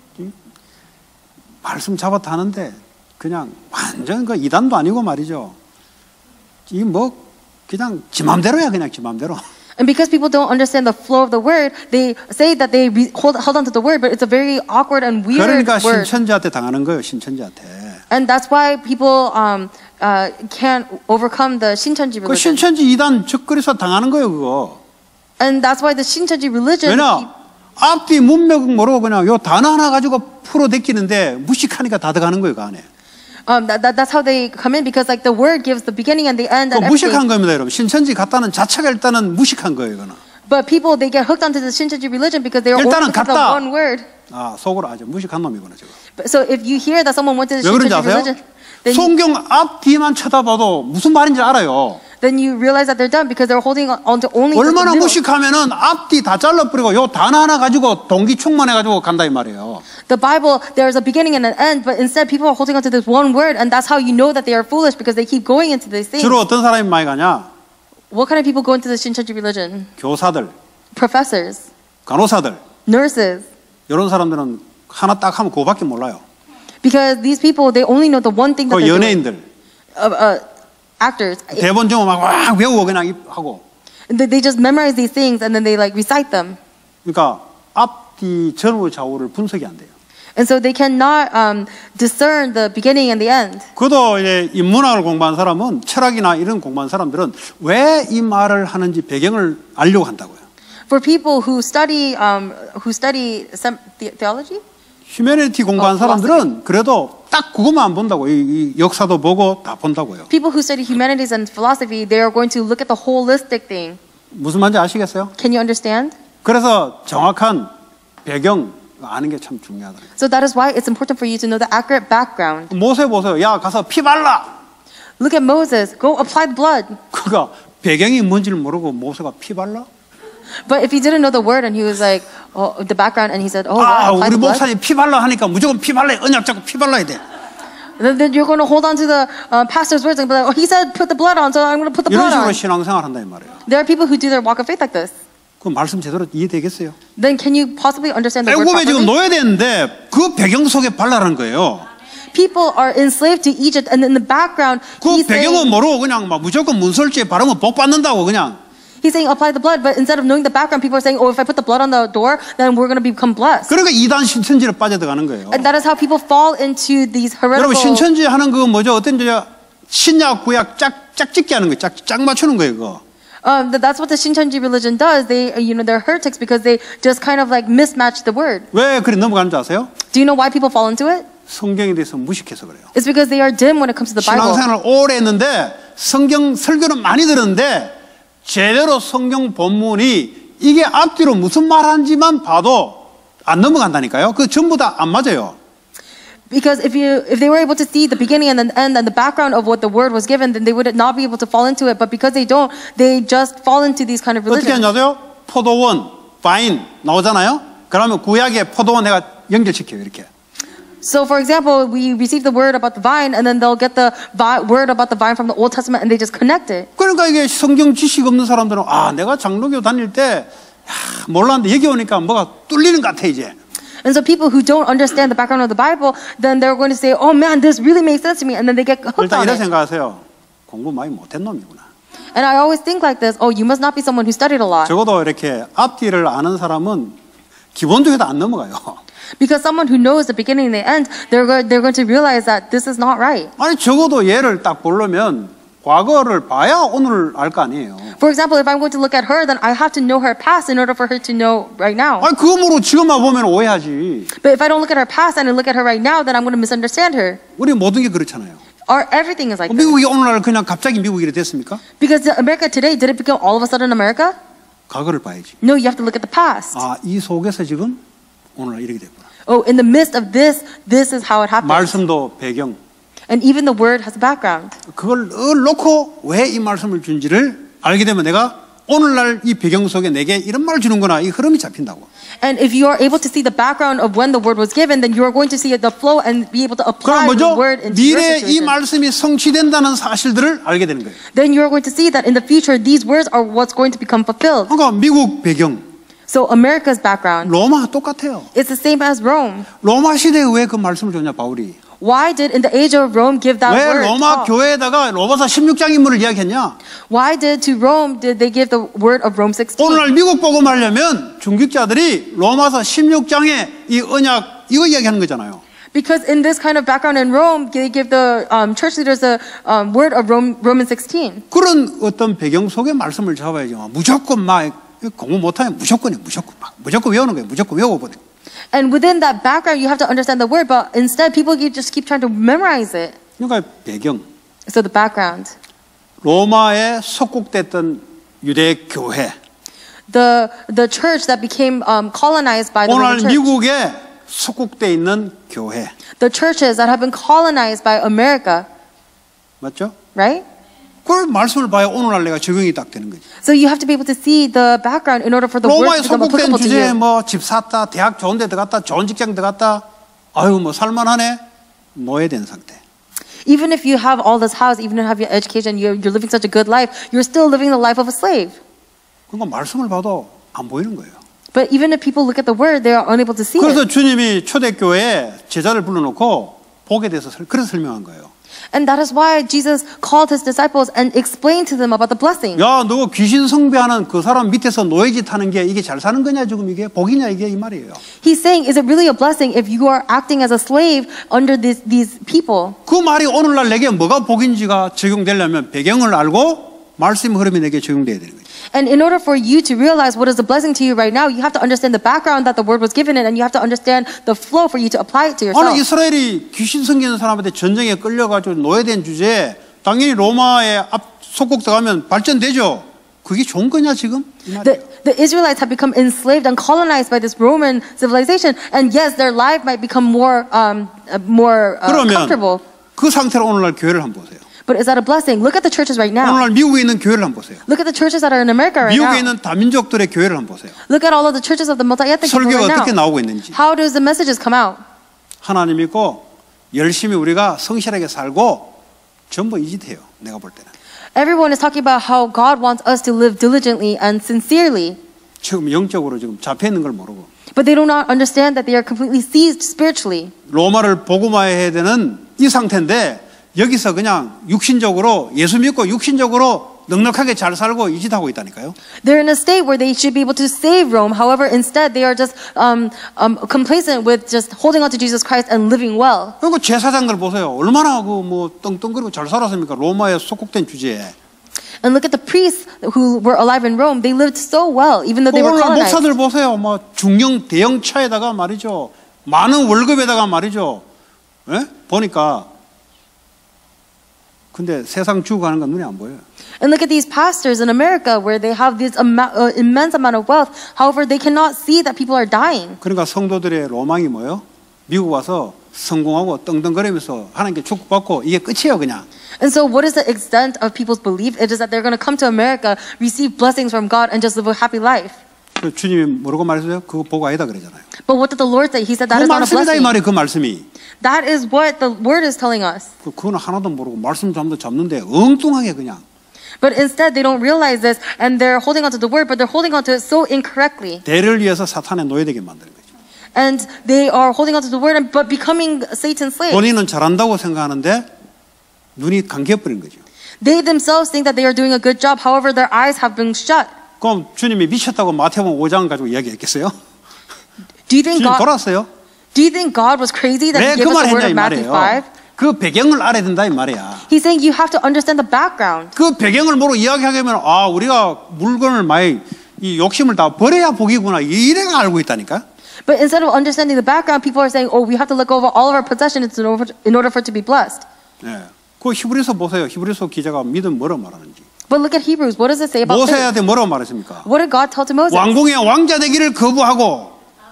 말씀 잡아타는데 그냥 완전 그 이단도 아니고 말이죠. 이 그냥 지 맘대로야 그냥 지 맘대로. And because people don't understand the flow of the word, they say that they hold on to the word, but it's a very awkward and weird 그러니까 word. 신천지한테 당하는 거예요. 신천지한테. And that's why people can't overcome the Shincheonji 그 religion. 신천지 이단 적그리서 당하는 거예요. 그거. And that's why the Shincheonji religion. 왜냐? 앞뒤 문맥 모르고 그냥 요 단어 하나 가지고 풀어대끼는데 무식하니까 다 들어가는 거예요. 그 안에. That's how they come in because like the word gives the beginning and the end 그 and 무식한 everything. 겁니다, 여러분. 신천지 갔다는 자체가 일단은 무식한 거예요, 이거는. But people they get hooked onto the Shincheonji religion because they are only 일단은 looking at the 갔다. one word. 속으로 아주 무식한 놈이구나, 지금. So if you hear that someone went to the 왜 그런지 Shincheonji 아세요? religion, then 성경 앞뒤만 쳐다봐도 무슨 말인지 알아요. then you realize that they're done because they're holding on to only just the 얼마나 middle. 무식하면은 앞뒤 다 잘라버리고 요 단어 하나 가지고 동기 충만해가지고 간다 이 말이에요. The Bible, there's a beginning and an end, but instead people are holding on to this one word, and that's how you know that they are foolish because they keep going into these things. 주로 어떤 사람이 많이 가냐? What kind of people go into the Shincheonji religion? 교사들, Professors, 간호사들 nurses, 이런 사람들은 하나 딱 하면 그거밖에 몰라요. because these people they only know the one thing that 그 they're doing. 연예인들 Actors, 대본 좀 막 외우고 그냥 하고. they just memorize these things and then they like recite them, 그러니까 앞뒤 전후 좌우를 분석이 안 돼요. and so they cannot discern the beginning and the end. 그도 이제 인문학을 공부한 사람은 철학이나 이런 공부한 사람들은 왜 이 말을 하는지 배경을 알려고 한다고요. For people who study theology, 휴머니티 공부한 사람들은 그래도 딱 그것만 안 본다고. 이 역사도 보고 다 본다고요. people who study humanities and philosophy, they are going to look at the holistic thing. 무슨 말인지 아시겠어요? Can you understand? 그래서 정확한 배경 아는 게 참 중요하더라고요. So that is why it's important for you to know the accurate background. 모세 보세요. 야 가서 피 발라. Look at Moses. Go apply the blood. 그가 배경이 뭔지를 모르고 모세가 피 발라? But if he didn't know the word and he was like, oh, the background, and he said, oh, 아, apply 우리 the blood, 목사님 피 발라 하니까 무조건 피 발라야 언약 잡고 피 발라야 돼. then you're going to hold on to the pastor's words and be like, oh, he said put the blood on, so I'm going to put the 이런 blood 식으로 on. 신앙생활 한다 이 말이에요. There are people who do their walk of faith like this. 그 말씀 제대로 이해되겠어요? Then can you possibly understand the word 애굽에 지금 properly? 노예되는데 그 배경 속에 발라라는 거예요. People are enslaved to Egypt, and in the background, 그 he's 배경은 saying, 모르고 그냥 막 무조건 문설주에 바르면 복 받는다고 그냥. he's saying apply the blood, but instead of knowing the background, people are saying, oh, if I put the blood on the door, then we're going to become blessed. 그러니까 이단 신천지로 빠져들어가는 거예요. And that is how people fall into these 여러분 heretical. 신천지 하는 거 뭐죠? 어떤 저 신약 구약 짝짓기 하는 거예요. 짝 맞추는 거예요. 그거. That's what the Shincheonji religion does. They, they're heretics because they just kind of like mismatch the word. 왜 그리 넘어가는 줄 아세요? Do you know why people fall into it? 성경에 대해서 무식해서 그래요. It's because they are dim when it comes to the Bible. 신앙생활을 오래 했는데 성경 설교는 많이 들었는데 제대로 성경 본문이 이게 앞뒤로 무슨 말하는지만 봐도 안 넘어간다니까요. 그 전부 다 안 맞아요. Because if they were able to see the beginning and the end and the background of what the word was given, then they would not be able to fall into it. But because they don't, they just fall into these kind of 어떻게 religions. 하냐고요? 포도원, 바인 나오잖아요. 그러면 구약의 포도원 내가 연결시켜요. 이렇게. So, for example, we receive the word about the vine, and then they'll get the word about the vine from the Old Testament, and they just connect it. 그러니까 이게 성경 지식 없는 사람들은 아 내가 장로교 다닐 때 몰랐는데 여기 오니까 뭐가 뚫리는 것 같아 이제. And so people who don't understand the background of the Bible, then they're going to say, oh man, this really makes sense to me. And then they get hooked 일단 on 이런 it. 생각하세요. 공부 많이 못한 놈이구나. And I always think like this, oh, you must not be someone who studied a lot. 적어도 이렇게 앞뒤를 아는 사람은 기본적으로 안 넘어가요. Because someone who knows the beginning and the end, they're going to realize that this is not right. 아니 적어도 얘를 딱 보려면 과거를 봐야 오늘 알 거 아니에요. For example, if I'm going to look at her, then I have to know her past in order for her to know right now. 아니 그거 모르고 지금만 보면 오해하지. But if I don't look at her past and I look at her right now, then I'm going to misunderstand her. 우리 모든 게 그렇잖아요. Or everything is like this. 미국이 오늘날 그냥 갑자기 미국이 이렇게 됐습니까? Because America today, did it become all of a sudden America? 과거를 봐야지. No, you have to look at the past. 아, 이 속에서 지금 오늘날 이렇게 됐구나. Oh, in the midst of this, this is how it happens. 말씀도 배경. And even the word has a background. 그걸 놓고 왜 이 말씀을 준지를 알게 되면 내가 오늘날 이 배경 속에 내게 이런 말을 주는구나. 이 흐름이 잡힌다고. And if you are able to see the background of when the word was given, then you are going to see the flow and be able to 그럼 apply the 뭐죠? word into your 미래에 이 situation. 말씀이 성취된다는 사실들을 알게 되는 거예요. Then you are going to see that in the future, these words are what's going to become fulfilled. 그러니까 미국 배경, So America's background, 로마 똑같아요. it's the same as Rome. 로마 시대에 왜 그 말씀을 줬냐 바울이. Why did in the age of Rome give that 왜 word? 로마 talk? 교회에다가 로마서 16장 인물을 이야기했냐? Why did to Rome did they give the word of Rome 16? 오늘날 미국 복음하려면 중직자들이 로마서 16장에 이 언약 이거 이야기하는 거잖아요. Because in this kind of background in Rome, they give the church leaders the word of Romans 16. 그런 어떤 배경 속의 말씀을 잡아야죠. 무조건 막 공부 못하면 무조건 외우는 거예요. 무조건 외워버려. And within that background, you have to understand the word, but instead people just keep trying to memorize it. 그러니까 배경. So the background. 로마에 속국됐던 유대 교회. The church that became colonized by the 오늘 Roman church. 미국에 속국돼 있는 교회. The churches that have been colonized by America, 맞죠? right? 그걸 말씀을 봐야 오늘날 내가 적용이 딱 되는 거지. So you have to be able to see the background in order for the word 로마에 to become 속국된 applicable to 주제에 you. 뭐 집 샀다, 대학 좋은 데 들어갔다, 좋은 직장 들어갔다. 아유 뭐 살만하네. 노예된 상태. Even if you have all this house, even if you have your education, you're living such a good life, you're still living the life of a slave. 그러니까 말씀을 봐도 안 보이는 거예요. But even if people look at the word, they are unable to see 그래서 it. 주님이 초대교회에 제자를 불러놓고 복에 대해서 그래서 설명한 거예요. And that is why Jesus called his disciples and explained to them about the blessing. 야, 너 귀신 숭배하는 그 사람 밑에서 노예짓 하는 게 이게 잘 사는 거냐 지금 이게 복이냐 이게 이 말이에요. He's saying, is it really a blessing if you are acting as a slave under these people? 그 말이 오늘날 내게 뭐가 복인지가 적용되려면 배경을 알고 말씀 흐름이 내게 적용돼야 되는 거예요. And in order for you to realize what is the blessing to you right now, you have to understand the background that the word was given in, and you have to understand the flow for you to apply it to yourself. 아니 이스라엘이 귀신 섬기는 사람한테 전쟁에 끌려가지고 노예된 주제에 당연히 로마에 속국 들어가면 발전되죠. 그게 좋은 거냐 지금? 이 말이에요. The Israelites have become enslaved and colonized by this Roman civilization, and yes, their life might become more 그러면 comfortable. 그 상태로 오늘날 교회를 한번 보세요. But is that a blessing? Look at the churches right now. 오늘날 미국에 있는 교회를 한번 보세요. Look at the churches that are in America right 미국에 now. 있는 다민족들의 교회를 한번 보세요. Look at all of the churches of the multi-ethnic people 설교가 right 어떻게 now. 나오고 있는지. How does the messages come out? 하나님 믿고 열심히 우리가 성실하게 살고 전부 이짓해요. 내가 볼 때는. Everyone is talking about how God wants us to live diligently and sincerely. 지금 영적으로 지금 잡혀 있는 걸 모르고. But they do not understand that they are completely seized spiritually. 로마를 복음화해야 되는 이 상태인데 여기서 그냥 육신적으로 예수 믿고 육신적으로 넉넉하게 잘 살고 이짓하고 있다니까요. They're in a state where they should be able to save Rome. However, instead they are just complacent with just holding on to Jesus Christ and living well. 그리고 제사장들 보세요. 얼마나 그 뭐 떵떵거리고 잘 살았습니까? 로마에 속국된 주제에. And look at the priests who were alive in Rome. They lived so well, even though they were 오늘날 colonized. 목사들 보세요. 뭐 중형 대형 차에다가 말이죠. 많은 월급에다가 말이죠. 예? 보니까 근데 세상 죽어가는 건 눈에 안 보여요. And look at these pastors in America where they have this immense amount of wealth. However, they cannot see that people are dying. 그러니까 성도들의 로망이 뭐예요? 미국 와서 성공하고 떵떵거리면서 하나님께 축복받고 이게 끝이에요, 그냥. And so what is the extent of people's belief? It is that they're going to come to America, receive blessings from God, and just live a happy life. 그 주님이 뭐라고 말했어요? 그거 보고 아니다 그러잖아요. But what did the Lord say? He said that 그 is not a 말씀이다 이 blessing. 말이 그 말씀이. That is what the Word is telling us. 그거는 하나도 모르고 말씀 잡는데 엉뚱하게 그냥. But instead, they don't realize this, and they're holding on to the Word, but they're holding on to it so incorrectly. 대를 위해서 사탄의 노예되게 만드는 거죠. And they are holding on to the Word, but becoming Satan's slaves. 본인은 잘한다고 생각하는데 눈이 감겨버린 거죠. They themselves think that they are doing a good job. However, their eyes have been shut. 그럼 주님이 미쳤다고 마태복음 5장 가지고 이야기했겠어요? Do you think 주님 God? 돌았어요? Do you think God was crazy that 왜 He 그 gave us 말 the word 했냐 이 of Matthew 말이에요. 5? 그 배경을 알아야 된다 이 말이야. He's saying you have to understand the background. 그 배경을 모르고 이야기하게 하면 아 우리가 물건을 많이 이 욕심을 다 버려야 복이구나 이래가 알고 있다니까. But instead of understanding the background, people are saying, oh, we have to let go of all of our possessions in order for it to be blessed. 예. 그 히브리서 보세요. 히브리서 기자가 믿음 뭐라고 말하는지. But look at Hebrews. What does it say about faith? 모세한테 뭐라고 말했습니까? What did God tell to Moses? 왕궁의 왕자 되기를 거부하고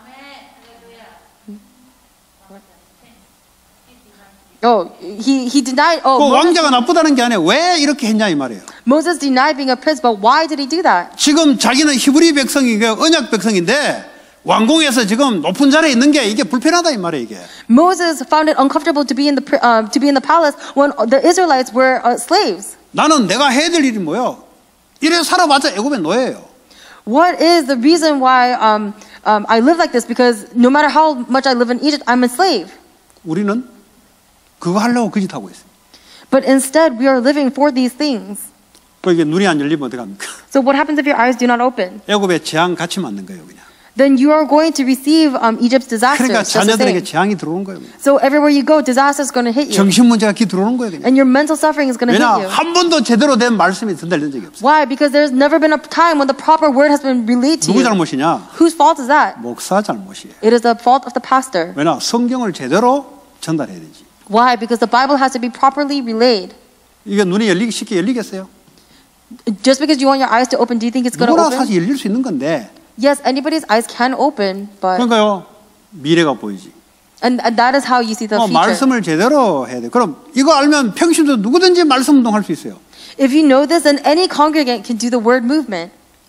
Oh, he denied. 그 Oh, 왕자가 나쁘다는 게 아니에요. 왜 이렇게 했냐 이 말이에요. Moses denied being a prince, but why did he do that? 지금 자기는 히브리 백성이 언약 백성인데 왕궁에서 지금 높은 자리에 있는 게 이게 불편하다 이 말이에요 이게. Moses found it uncomfortable to be in the palace when the Israelites were slaves. 나는 내가 해야 될 일이 뭐예요? 이래 살아봤자 애굽의 노예예요. What is the reason why I live like this? Because no matter how much I live in Egypt, I'm a slave. 우리는 그거 하려고 그 짓 하고 있어요. But instead, we are living for these things. 그 이게 눈이 안 열리면 어떡합니까? So what happens if your eyes do not open? 애굽의 재앙 같이 맞는 거예요 그냥. Then you are going to receive Egypt's disasters. 그러니까 just the 자녀들에게 same. 재앙이 들어오는 거예요. 그냥. So everywhere you go, disaster is going to hit you. 정신 문제가 기 들어오는 거예요 그냥. And your mental suffering is going to hit 왜냐 you. 한 번도 제대로 된 말씀이 전달된 적이 없어요. Why? Because there's never been a time when the proper word has been relayed to 누구 you. 잘못이냐? Whose fault is that? 목사 잘못이에요. It is the fault of the pastor. 왜냐 성경을 제대로 전달해야 되지. Why? Because the Bible has to be properly relayed. 이게 눈이 쉽게 열리겠어요? Just because you want your eyes to open, do you think it's going to 누구나 open? 사실 열릴 수 있는 건데 Yes, anybody's eyes can open, but 그러니까요 미래가 보이지. and that is how you see the future. 말씀을 제대로 해야 돼. 그럼 이거 알면 평신도 누구든지 말씀 운동할 수 있어요. If you know this, then any congregant can do the word movement.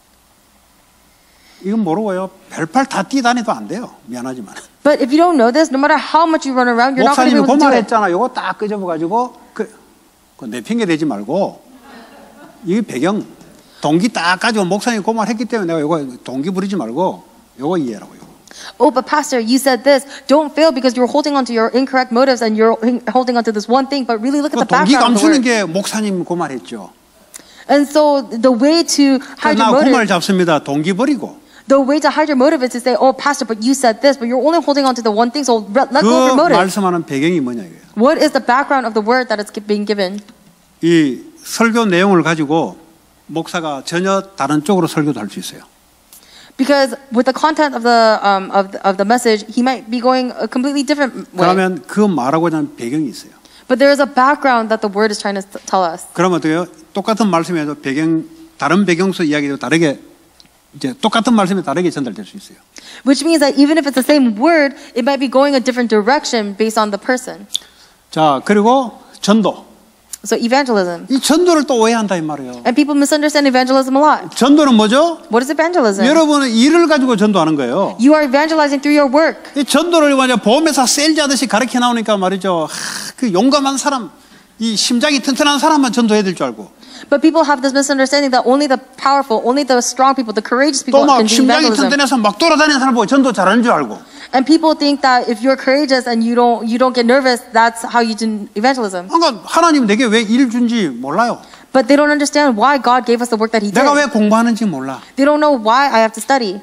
이건 모르고요. 별팔 다 뛰다니도 안 돼요. 미안하지만. But if you don't know this, no matter how much you run around, you're not going to be 목사님이 able to do it. 고말했잖아. 요거 딱 끄집어가지고 내 핑계 대지 말고 이 배경 동기 딱 가지고 목사님이 고말했기 때문에 내가 요거 동기 부리지 말고 요거 이해하라고. 요거. Oh, but pastor, you said this. Don't fail because you're holding on to your incorrect motives and you're holding on to this one thing. But really look at the 동기 background of the 감추는 word. 게 목사님 고말했죠. And so the way to hide 나 your 고말 motive, 잡습니다. 동기 버리고. the way to hide your motive is to say, "Oh, pastor, but you said this, but you're only holding on to the one thing. So let go of 그 your motive." 말씀하는 배경이 뭐냐 이거예요. What is the background of the word that is being given? 이 설교 내용을 가지고 목사가 전혀 다른 쪽으로 설교도 할 수 있어요. Because with the content of the message, he might be going a completely different way. 그러면 그 말하고자 하는 배경이 있어요. But there is a background that the word is trying to tell us. 그러면 어떻게요? 똑같은 말씀에도 다른 배경서 이야기도 다르게 이제 똑같은 말씀이 다르게 전달될 수 있어요. Which means that even if it's the same word, it might be going a different direction based on the person. 자, 그리고 전도. So evangelism. 이 전도를 또 오해한다 이 말이에요. And people misunderstand evangelism a lot. 전도는 뭐죠? What is evangelism? 여러분은 일을 가지고 전도하는 거예요. You are evangelizing through your work. 이 전도를 완전 보험회사 세일즈 하듯이 가르쳐 나오니까 말이죠. 그 용감한 사람, 이 심장이 튼튼한 사람만 전도해야 될 줄 알고. But people have this misunderstanding that only the powerful, only the strong people, the courageous people 또 막 can do 심장이 evangelism. 튼튼해서 막 돌아다니는 사람 보고 전도 잘하는 줄 알고. And people think that if you're courageous and you don't get nervous, that's how you do evangelism. 그러니까 하나님 내게 왜 일 준지 몰라요. But they don't understand why God gave us the work that He did. 내가 왜 공부하는지 몰라. They don't know why I have to study.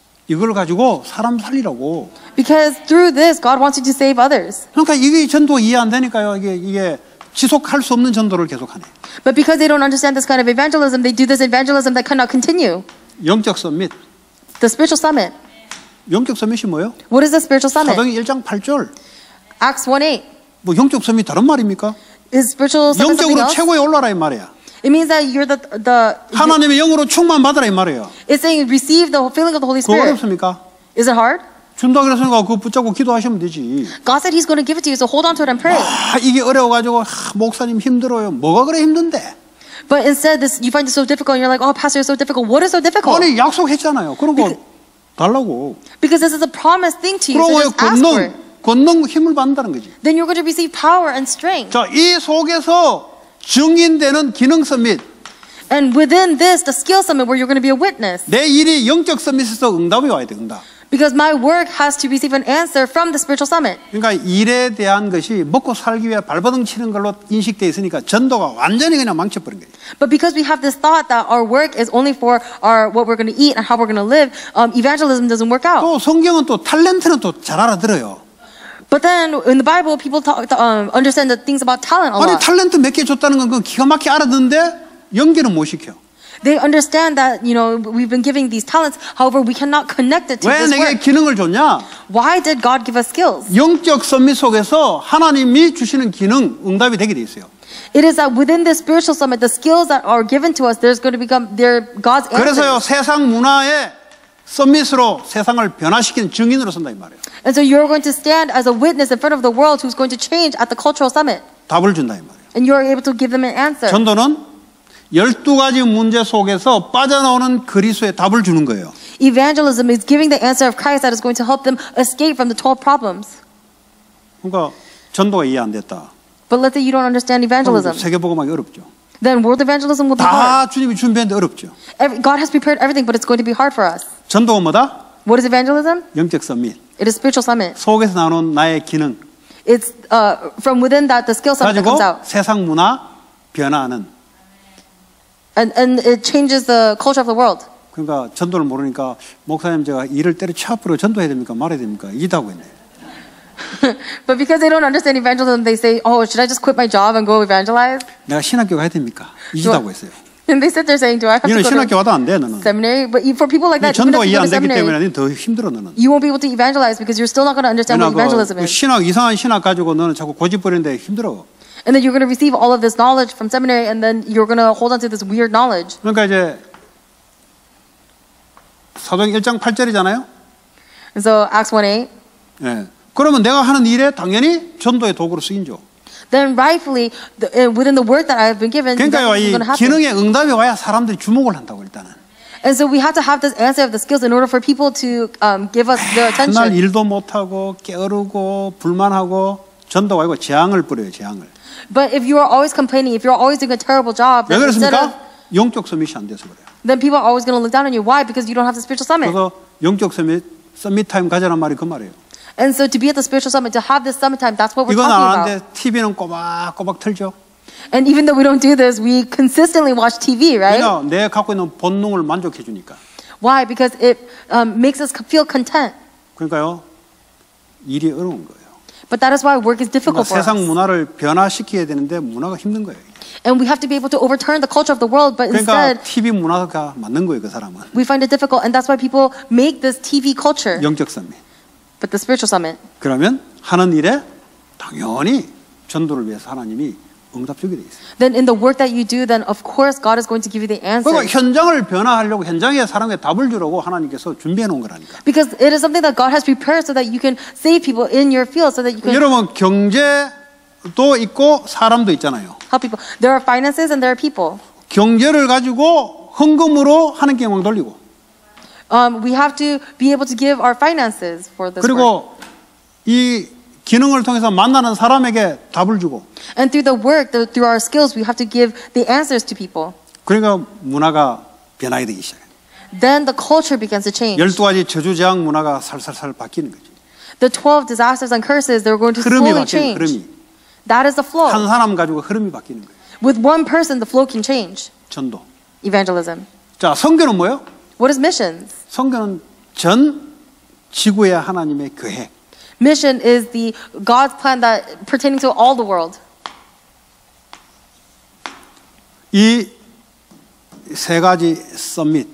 이걸 가지고 사람 살리라고. Because through this, God wants you to save others. 그러니까 이게 전도 이해 안 되니까요. 이게 지속할 수 없는 전도를 계속하네. But because they don't understand this kind of evangelism, they do this evangelism that cannot continue. 영적 서밋. The spiritual summit. 영적 서밋이 뭐예요? What is the spiritual summit? 사도행 1장 8절. Acts 1:8. 뭐 영적 서밋 다른 말입니까? Is spiritual summit something 영적으로 else? 최고에 올라라 이 말이야. It means that you're 하나님의 영으로 충만 받으라 이 말이에요. it's saying receive the feeling of the Holy 그거 Spirit. 어렵습니까? Is it hard? 준다고 그랬으니까 그거 붙잡고 기도하시면 되지. God said He's going to give it to you, so hold on to it and pray. 이게 어려워가지고 목사님 힘들어요. 뭐가 그래 힘든데? But instead, you find it so difficult, and you're like, oh, Pastor, it's so difficult. What is so difficult? 아니 약속했잖아요. 그런 거 달라고. Because this is a promised thing to you, so 그러고 just ask for it. 권능 힘을 받는다는 거지. Then you're going to receive power and strength. 자, 이 속에서 증인되는 기능 서밋. And within this, the skill summit, where you're going to be a witness. 내 일이 영적 서밋에서 응답이 와야 돼, 응답. Because my work has to receive an answer from the spiritual summit. 그러니까 일에 대한 것이 먹고 살기 위해 발버둥 치는 걸로 인식돼 있으니까 전도가 완전히 그냥 망쳐버린 거예요. But because we have this thought that our work is only for what we're going to eat and how we're going to live, evangelism doesn't work out. 또 성경은 또 탤런트는 또 잘 알아들어요. But then in the Bible, people understand the things about talent a 아니 lot. 탤런트 몇 개 줬다는 건 그건 기가 막히게 알아듣는데 연계는 못 시켜. They understand that, we've been giving these talents, however, we cannot connect it to 왜 this 내게 work. 기능을 줬냐? Why did God give us skills? 영적 선미 속에서 하나님이 주시는 기능, 응답이 되게 돼 있어요. It is that within this spiritual summit, the skills that are given to us, there's going to become God's 그래서요 answers. 세상 문화의 서밋으로 세상을 변화시키는 증인으로 선다 이 말이에요. And so you're going to stand as a witness in front of the world who's going to change at the cultural summit. 답을 준다 이 말이에요. And you're able to give them an answer. 전도는 12가지 문제 속에서 빠져나오는 그리스도의 답을 주는 거예요. Evangelism is giving the answer of Christ that is going to help them escape from the 12 problems. 그러니까 전도가 이해 안 됐다. But let's say you don't understand evangelism. 세계복음하기 어렵죠. Then world evangelism will be 다 hard. 주님이 준비했는데 어렵죠. God has prepared everything, but it's going to be hard for us. 전도가 뭐다? What is evangelism? 영적 서밋. It is spiritual summit. 속에서 나오는 나의 기능 It's from within that the skill summit that 가지고 comes out. 세상 문화 변화하는. And it changes the culture of the world. 그러니까 전도를 모르니까 목사님 제가 일을 때려쳐 앞으로 전도해야 됩니까 말해야 됩니까 이다고 했네. But because they don't understand evangelism, they say, oh, should I just quit my job and go evangelize? 내가 신학교 가야 됩니까 이다고 했어요. And they sit there saying, do I have to 너는 go 신학교 to 와도 안 돼 너는. seminary? But for people like that, even 전도가 if 이해 you 안 go to 되기 때문에 seminary, 더 힘들어 너는. you won't be able to evangelize because you're still not going to understand what evangelism 그 is. 신학 이상한 신학 가지고 너는 자꾸 고집 부리는데 힘들어. And then you're going to receive all of this knowledge from seminary, and then you're going to hold on to this weird knowledge. 그러니까 이제 사도행 1장 8절이잖아요. And so Acts 1:8. 예. 그러면 내가 하는 일에 당연히 전도의 도구로 쓰인죠. Then rightfully, within the work that I have been given, 그러니까요, that's 이 going to happen. 기능의 응답이 와야 사람들이 주목을 한다고 일단은. And so we have to have this answer of the skills in order for people to give us their 맨날 attention. 일도 못하고 게으르고 불만하고 전도가 아니고 재앙을 뿌려요. 재앙을. But if you are always complaining, if you're always doing a terrible job, 왜 then instead of, 그렇습니까? 영적 서밋이 안 돼서 그래요. then people are always going to look down on you. Why? Because you don't have the spiritual summit. 그래서 영적 서밋 타임 가자란 말이 그 말이에요. And so to be at the spiritual summit, to have this summit time, that's what we're 이건 talking 안 about. 하는데 TV는 꼬박꼬박 틀죠. And even though we don't do this, we consistently watch TV, right? 왜냐? 내 갖고 있는 본능을 만족해 주니까. Why? Because it makes us feel content. 그러니까요. 일이 어려운 거예요. But that is why work is difficult 그러니까 for 세상 us. 문화를 변화시켜야 되는데 문화가 힘든 거예요. And we have to be able to overturn the culture of the world, but 그러니까 instead, TV 문화가 맞는 거예요, 그 사람은. we find it difficult, and that's why people make this TV culture. 영적 서밋. But the spiritual summit. 그러면 하는 일에 당연히 전도를 위해서 하나님이 응답 주게 돼 있어요. Then in the work that you do, then of course God is going to give you the answer. 그러니까 현장을 변화하려고 현장에 사람에게 답을 주려고 하나님께서 준비해 놓은 거라니까. Because it is something that God has prepared so that you can save people in your field, so that you can. 여러분 경제 도 있고 사람도 있잖아요. Help people. There are finances and there are people. 경제를 가지고 헌금으로 하는 경영 돌리고 We have to be able to give our finances for this work. 그리고 이 기능을 통해서 만나는 사람에게 답을 주고 And through the work, through our skills, we have to give the answers to people. 그러니까 문화가 변화가 되기 시작해요. Then the culture begins to change. 12가지 저주재앙 문화가 살살살 바뀌는 거지. The 12 disasters and curses, they're going to 흐름이 slowly 바뀌는 change. 흐름이. That is the flow. 한 사람 가지고 흐름이 바뀌는 거예요. With one person, the flow can change. 전도. Evangelism. 자, 선교는 뭐예요? What is missions? 선교는 전 지구의 하나님의 계획. Mission is the God's plan that pertaining to all the world. 이 세 가지 서밋.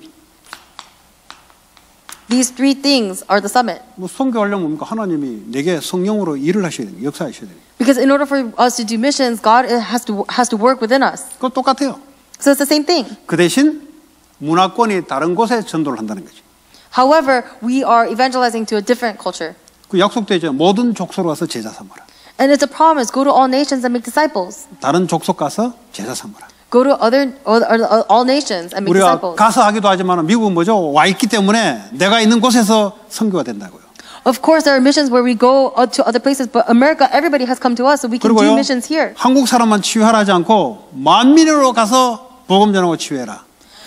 These three things are the summit. 뭐 선교하려면 뭡니까? 하나님이 내게 성령으로 일을 하셔야 돼요. 역사하셔야 돼요. Because in order for us to do missions, God has to work within us. 그거 똑같아요. So it's the same thing. 그 대신 문화권이 다른 곳에 전도를 한다는 거지. However, we are evangelizing to a different culture. 그 약속되죠. 모든 족속으로 와서 제자 삼아라. And it's a promise. Go to all nations and make disciples. 다른 족속 가서 제자 삼아라. Go to all nations and make 우리가 disciples. 가서 하기도 하지만 미국은 뭐죠? 와 있기 때문에 내가 있는 곳에서 선교가 된다고요. Of course, there are missions where we go to other places, but America, everybody has come to us, so we can do 그리고요, missions here. 한국 사람만 치유하지 않고 만민으로 가서 복음 전하고 치유해라.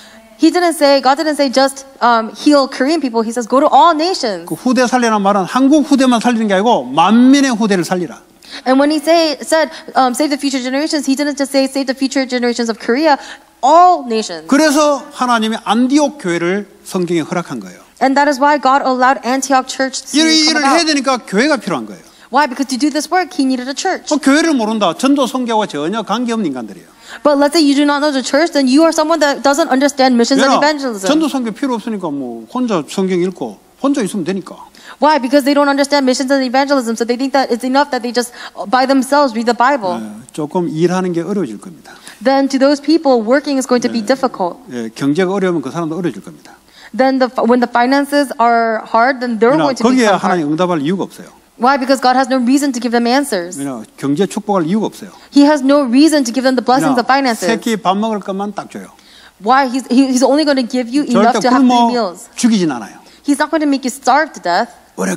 God didn't say just heal Korean people. He says go to all nations. 그 후대 살리라는 말은 한국 후대만 살리는 게 아니고 만민의 후대를 살리라. And when he said save the future generations, he didn't just say save the future generations of Korea, all nations. 그래서 하나님이 안디옥 교회를 성경에 허락한 거예요. And that is why God allowed Antioch Church to 이 come 일을 해야 about. 되니까 교회가 필요한 거예요. Why? Because to do this work, he needed a church. 교회를 모른다. 전도 선교와 전혀 관계없는 인간들이에요. But let's say you do not know the church, then you are someone that doesn't understand missions and evangelism. 전도 선교 필요 없으니까 뭐 혼자 성경 읽고 혼자 있으면 되니까. Why? Because they don't understand missions and evangelism, so they think that it's enough that they just by themselves read the Bible. 조금 일하는 게 어려워질 겁니다. Then to those people, working is going to be difficult. 경제가 어려우면 그 사람도 어려워질 겁니다. Then when the finances are hard, then they're going to 거기에 become 하나님 hard. 응답할 이유가 없어요. Why? Because God has no reason to give them answers. 경제 축복할 이유가 없어요. He has no reason to give them the blessings of finances. 새끼 밥 먹을 것만 딱 줘요. Why? He's only going to give you enough 절대 to have 3 굶어 meals. 죽이진 않아요. He's not going to make you starve to death,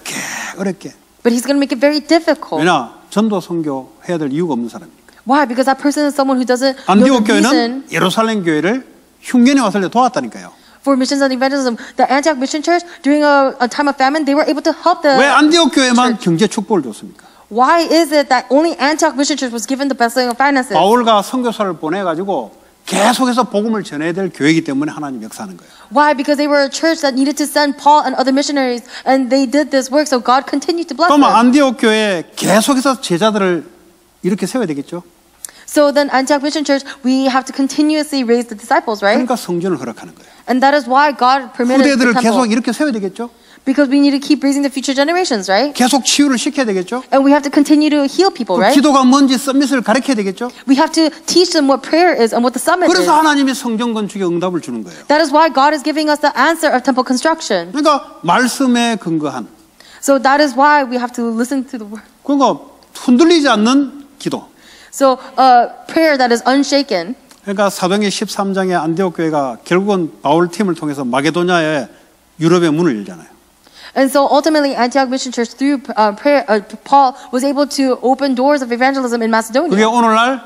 어렵게. but he's going to make it very difficult. 전도 선교 해야 될 이유가 없는 사람이니까. Why? Because that person is someone who doesn't know 안디옥 the reason 교회는 예루살렘 교회를 흉년에 와서 도왔다니까요. for missions and evangelism. The Antioch Mission Church, during a time of famine, they were able to help the 왜 안디옥 교회만 church. 경제 축복을 줬습니까? Why is it that only Antioch Mission Church was given the blessing of finances? 바울과 선교사를 보내가지고 계속해서 복음을 전해야 될 교회이기 때문에 하나님 역사하는 거예요. Why? Because they were a church that needed to send Paul and other missionaries, and they did this work, so God continued to bless 또 them. 안디옥 교회에 계속해서 제자들을 이렇게 세워야 되겠죠. So then Antioch Mission Church, we have to continuously raise the disciples, right? 그러니까 성전을 허락하는 거예요. And that is why God permitted the 후대들을 계속 temple. 이렇게 세워야 되겠죠. Because we need to keep raising the future generations, right? 계속 치유를 시켜야 되겠죠. And we have to continue to heal people, right? 기도가 뭔지 서밋을 가르쳐야 되겠죠. We have to teach them what prayer is and what the summit is. 그래서 하나님이 성전 건축에 응답을 주는 거예요. That is why God is giving us the answer of temple construction. 그러니까 말씀에 근거한. So that is why we have to listen to the word. 그러니까 흔들리지 않는 기도. So prayer that is unshaken. 그러니까 사도행전 13장의 안디옥 교회가 결국은 바울 팀을 통해서 마게도냐에 유럽의 문을 열잖아요. And so ultimately, Antioch Mission Church, through prayer, Paul was able to open doors of evangelism in 그게 Macedonia. 오늘날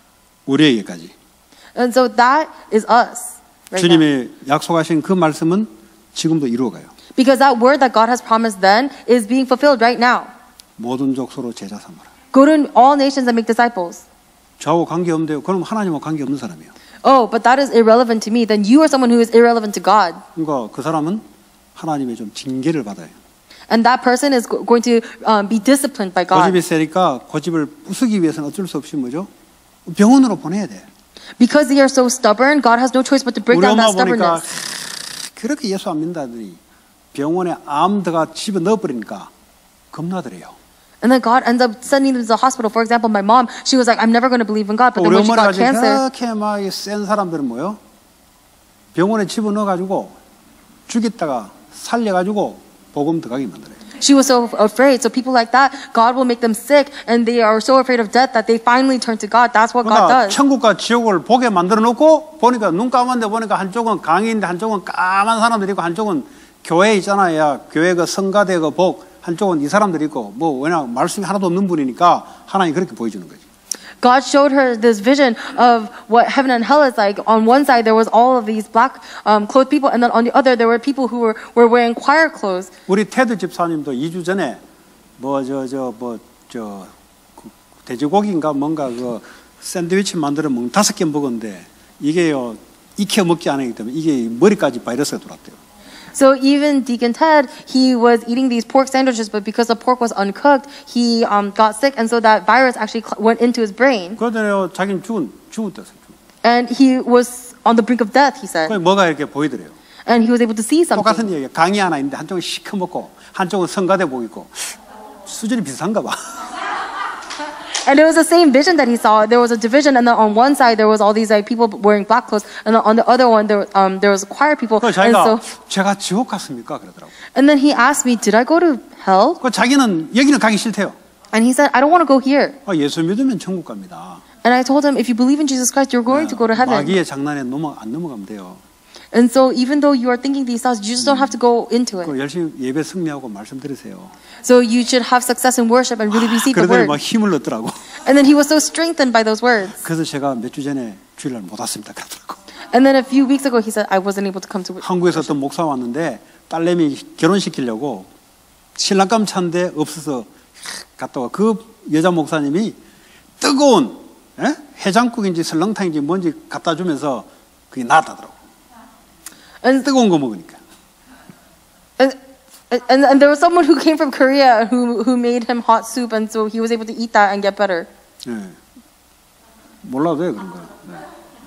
우리에게까지. And so that is us. Right now. 주님이 약속하신 그 말씀은 지금도 이루어가요. Because that word that God has promised then is being fulfilled right now. 모든 족속으로 제자 삼아라. Go to all nations and make disciples. 저하고 관계없는데요. 그럼 하나님하고 관계없는 사람이에요. Oh, but that is irrelevant to me. Then you are someone who is irrelevant to God. 그러니까 그 사람은 하나님의 좀 징계를 받아요. And that person is going to be disciplined by God. 고집이 세니까 고집을 부수기 위해서는 어쩔 수 없이 뭐죠? 병원으로 보내야 돼. Because they are so stubborn, God has no choice but to break 우리 down 엄마 that 보니까 stubbornness. 그렇게 예수 안 믿는다더니 병원에 암드가 집에 넣어버리니까 겁나더래요. And then God ends up sending them to the hospital. For example, my mom, she was like, I'm never going to believe in God. But then 우리 when she 엄마가 got cancer, 그렇게 막 센 사람들은 뭐요? 병원에 집어넣어가지고 죽였다가 살려가지고 복음 들어가게 만들어요. She was so afraid. So people like that, God will make them sick, and they are so afraid of death that they finally turn to God. That's what God 그러니까 does. 천국과 지옥을 보게 만들어 놓고 보니까 눈 감았는데 보니까 한쪽은 강인데 한쪽은 까만 사람들이 있고 한쪽은 교회 있잖아요. 야, 교회 그 성가대 그 복 한쪽은 이 사람들이 있고 뭐 왜냐 말씀이 하나도 없는 분이니까 하나님 그렇게 보여주는 거지. God showed her this vision of what heaven and hell is like. On one side, there was all of these black clothed people, and then on the other, there were people who were wearing choir clothes. 우리 테드 집사님도 2주 전에 돼지고기인가 뭔가 그 샌드위치 만들어 먹는 5개 먹었는데 이게요 익혀 먹지 않기 때문에 이게 머리까지 바이러스가 들어왔대요. So even Deacon Ted, he was eating these pork sandwiches, but because the pork was uncooked, he got sick, and so that virus actually went into his brain. 그러더니요 자기는 죽었대요. And he was on the brink of death, he said. 그 뭐가 이렇게 보이더래요. And he was able to see something. 똑같은 얘기예요. 강의 하나 있는데 한쪽은 시커멓고 한쪽은 성가대복 있고 수준이 비슷한가 봐. And it was the same vision that he saw. There was a division, and then on one side there was all these like people wearing black clothes, and then on the other one there was choir people. 그 And so, 제가 지옥 갔습니까? 그러더라고. and then he asked me, "Did I go to hell?" 그 자기는 여기는 가기 싫대요. And he said, "I don't want to go here." 예수 믿으면 천국 갑니다. And I told him, "If you believe in Jesus Christ, you're going to go to heaven." 마귀의 장난에 안 넘어가면 돼요. And so even though you are thinking these thoughts, you just don't have to go into it. 그 열심히 예배 승리하고 말씀 들으세요. So you should have success in worship and really receive the 그러더니 word. 막 힘을 얻더라고. And then he was so strengthened by those words. 그래서 제가 몇 주 전에 주일날 못 왔습니다. 그러더라고. And then a few weeks ago, he said, "I wasn't able to come to." 한국에서 어떤 목사 왔는데 딸내미 결혼시키려고 신랑감 찬데 없어서 갔다 와. 그 여자 목사님이 뜨거운 해장국인지 설렁탕인지 뭔지 갖다 주면서 그게 나았다더라고. 뜨거운 거 먹으니까. And there was someone who came from Korea who made him hot soup, and so he was able to eat that and get better. 네. 몰라도 돼 그런 거. 네.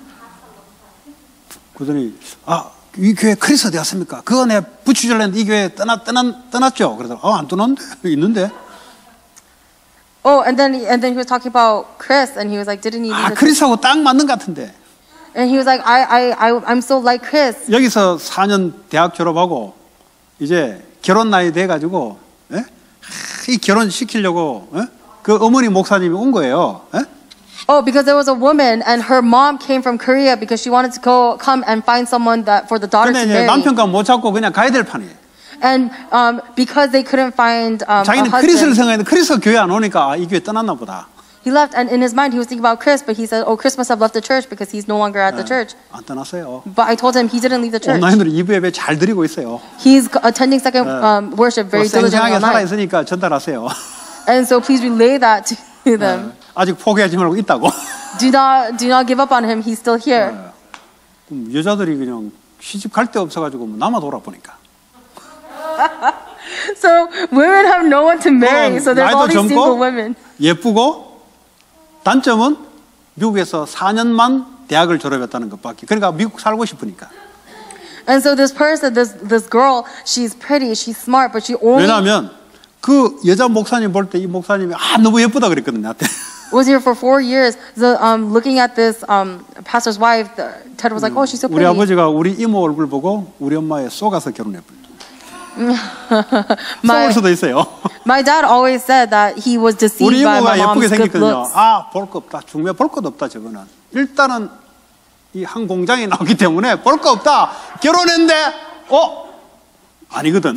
그러더니 이 교회 크리스 어디 갔습니까? 그거 내가 붙여주려고 했는데 이 교회 떠났죠? 그러더니 안 떠났는데 있는데. Oh, and then he was talking about Chris, and he was like, "Didn't he?" 크리스하고 딱 맞는 것 같은데. And he was like, I'm so like Chris. 여기서 4년 대학 졸업하고 이제 결혼 나이 돼가지고 이 결혼 시키려고 그 어머니 목사님이 온 거예요. Oh, because there was a woman, and her mom came from Korea because she wanted to come and find someone that for the daughter to 근데 이제 marry. 남편과 못 찾고 그냥 가야 될 판이에요. And because they couldn't find a 자기는 크리스를 husband, 생각했는데 크리스 교회 안 오니까 이 교회 떠났나 보다. he left. And in his mind, he was thinking about Chris, but he said, "Oh, Chris must have left the church because he's no longer at the church." 안 떠났어요. But I told him he didn't leave the church. 온라인으로 2부 예배 잘 드리고 있어요. He's attending second worship very diligently 생생하게 살아 online. 있으니까 전달하세요. And so please relay that to them. 아직 포기하지 말고 있다고. Do not give up on him. He's still here. 여자들이 그냥 시집 갈 데 없어가지고 남아 돌아보니까. So women have no one to marry. So there's all these single women. 예쁘고 단점은 미국에서 4년만 대학을 졸업했다는 것밖에. 그러니까 미국 살고 싶으니까. And so this person, this girl, she's pretty, she's smart, but she only 왜냐하면 그 여자 목사님 볼 때 이 목사님이 너무 예쁘다 그랬거든 나한테. was here for 4 years. So, looking at this pastor's wife, Ted was like, "Oh, she's so 우리 pretty." 아버지가 우리 이모 얼굴 보고 우리 엄마에 쏘가서 결혼했거든. my, 쏘을 수도 있어요. my dad always said that he was 우리 deceived by 이모가 my 예쁘게 mom's good 생겼거든요. looks. 볼 거 없다. 중매 볼 것도 없다 저거는. 일단은 이 한 공장에 나오기 때문에 볼 거 없다. 결혼했는데 아니거든.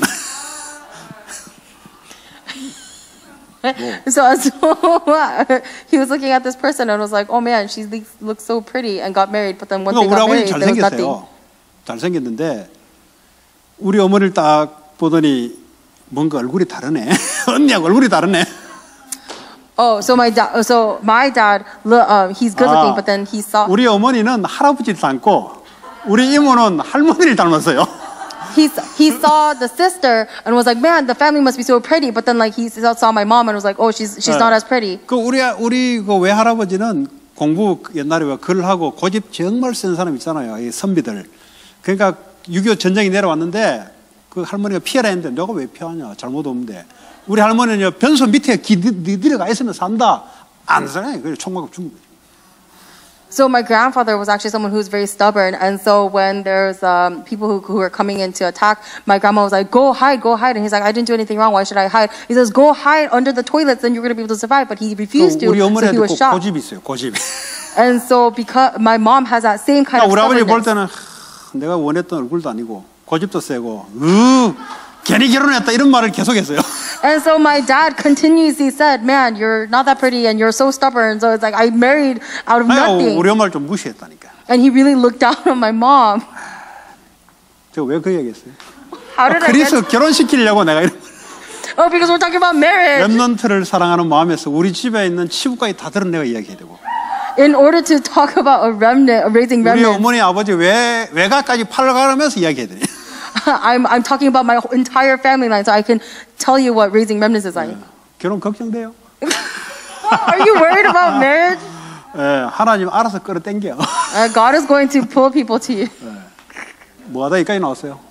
So he was looking at this person and was like, "Oh man, she looks so pretty," and got married. But then once they 우리 got 아버지 married, there was nothing. 잘생겼어요. 잘생겼는데 우리 어머니를 딱 보더니 뭔가 얼굴이 다르네. 언니하고 얼굴이 다르네. Oh, so my dad, he's good looking, but then he saw 우리 어머니는 할아버지를 닮고 우리 이모는 할머니를 닮았어요. he saw the sister and was like, "Man, the family must be so pretty." But then like he saw my mom and was like, "Oh, she's not as pretty." 그 우리 그 외할아버지는 공부 옛날에 글하고 고집 정말 쓴 사람 있잖아요. 이 선비들. 그러니까 6.25 전쟁이 내려왔는데 그 할머니가 피하라 했는데 너가 왜 피하냐? 잘못 없는데. 우리 할머니는 변소 밑에 들어가 있으면 산다. 안 살아요. 그래서 총 맞고 죽은 거죠. So my grandfather was actually someone who's very stubborn, and so when there's people who are coming in to attack, my grandma was like, go hide, and he's like, I didn't do anything wrong, why should I hide? He says, go hide under the toilets, then you're going to be able to survive, but he refused to, 우리 so he 어머니한테 was 꼭 shot. 고집이 있어요. 고집. And so because my mom has that same kind of 우리 아버지 볼 stubbornness. 때는 내가 원했던 얼굴도 아니고 고집도 세고 괜히 결혼했다 이런 말을 계속했어요. And so my dad continuously said, man, you're not that pretty and you're so stubborn. So it's like I married out of nothing. 우리 엄마를 좀 무시했다니까. And he really looked down on my mom. 제가 왜 그 얘기했어요? How did I get? 그래서 결혼시키려고 내가 이런 Oh, because we're talking about marriage. 렘넌트를 사랑하는 마음에서 우리 집에 있는 치부까지 다 들은 내가 이야기해야 되고. In order to talk about a remnant, raising 우리 remnants, 어머니 아버지 외가까지 팔아가면서 이야기해야 되네. I'm talking about my entire family line, so I can tell you what raising remnants is like. 결혼 걱정돼요. Are you worried about marriage? 하나님 알아서 끌어당겨. God is going to pull people to you. 뭐하다 여기까지 나왔어요?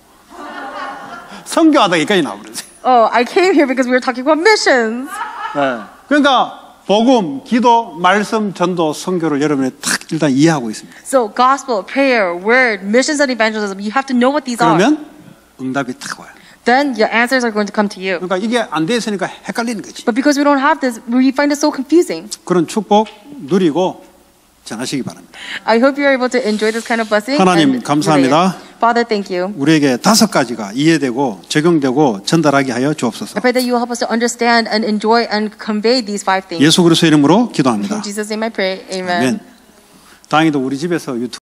선교하다 여기까지 나와버렸어요. Oh, I came here because we were talking about missions. 그러니까 복음, 기도, 말씀, 전도, 선교를 여러분이 딱 일단 이해하고 있습니다. So gospel, prayer, word, missions and evangelism, you have to know what these are. 그러면 응답이 딱 와요. Then your answers are going to come to you. 그러니까 이게 안 돼 있으니까 헷갈리는 거지. But because we don't have this, we find it so confusing. 그런 축복 누리고 전하시기 바랍니다. I hope you're able to enjoy this kind of blessing. 하나님, and 감사합니다. relay it. Father, thank you. 우리에게 5가지가 이해되고 적용되고 전달하게 하여 주옵소서. I pray that you will help us to understand and enjoy and convey these 5 things. 예수 그리스도 이름으로 기도합니다. In Jesus' name I pray. Amen. 아멘. 다행히도 우리 집에서 유튜브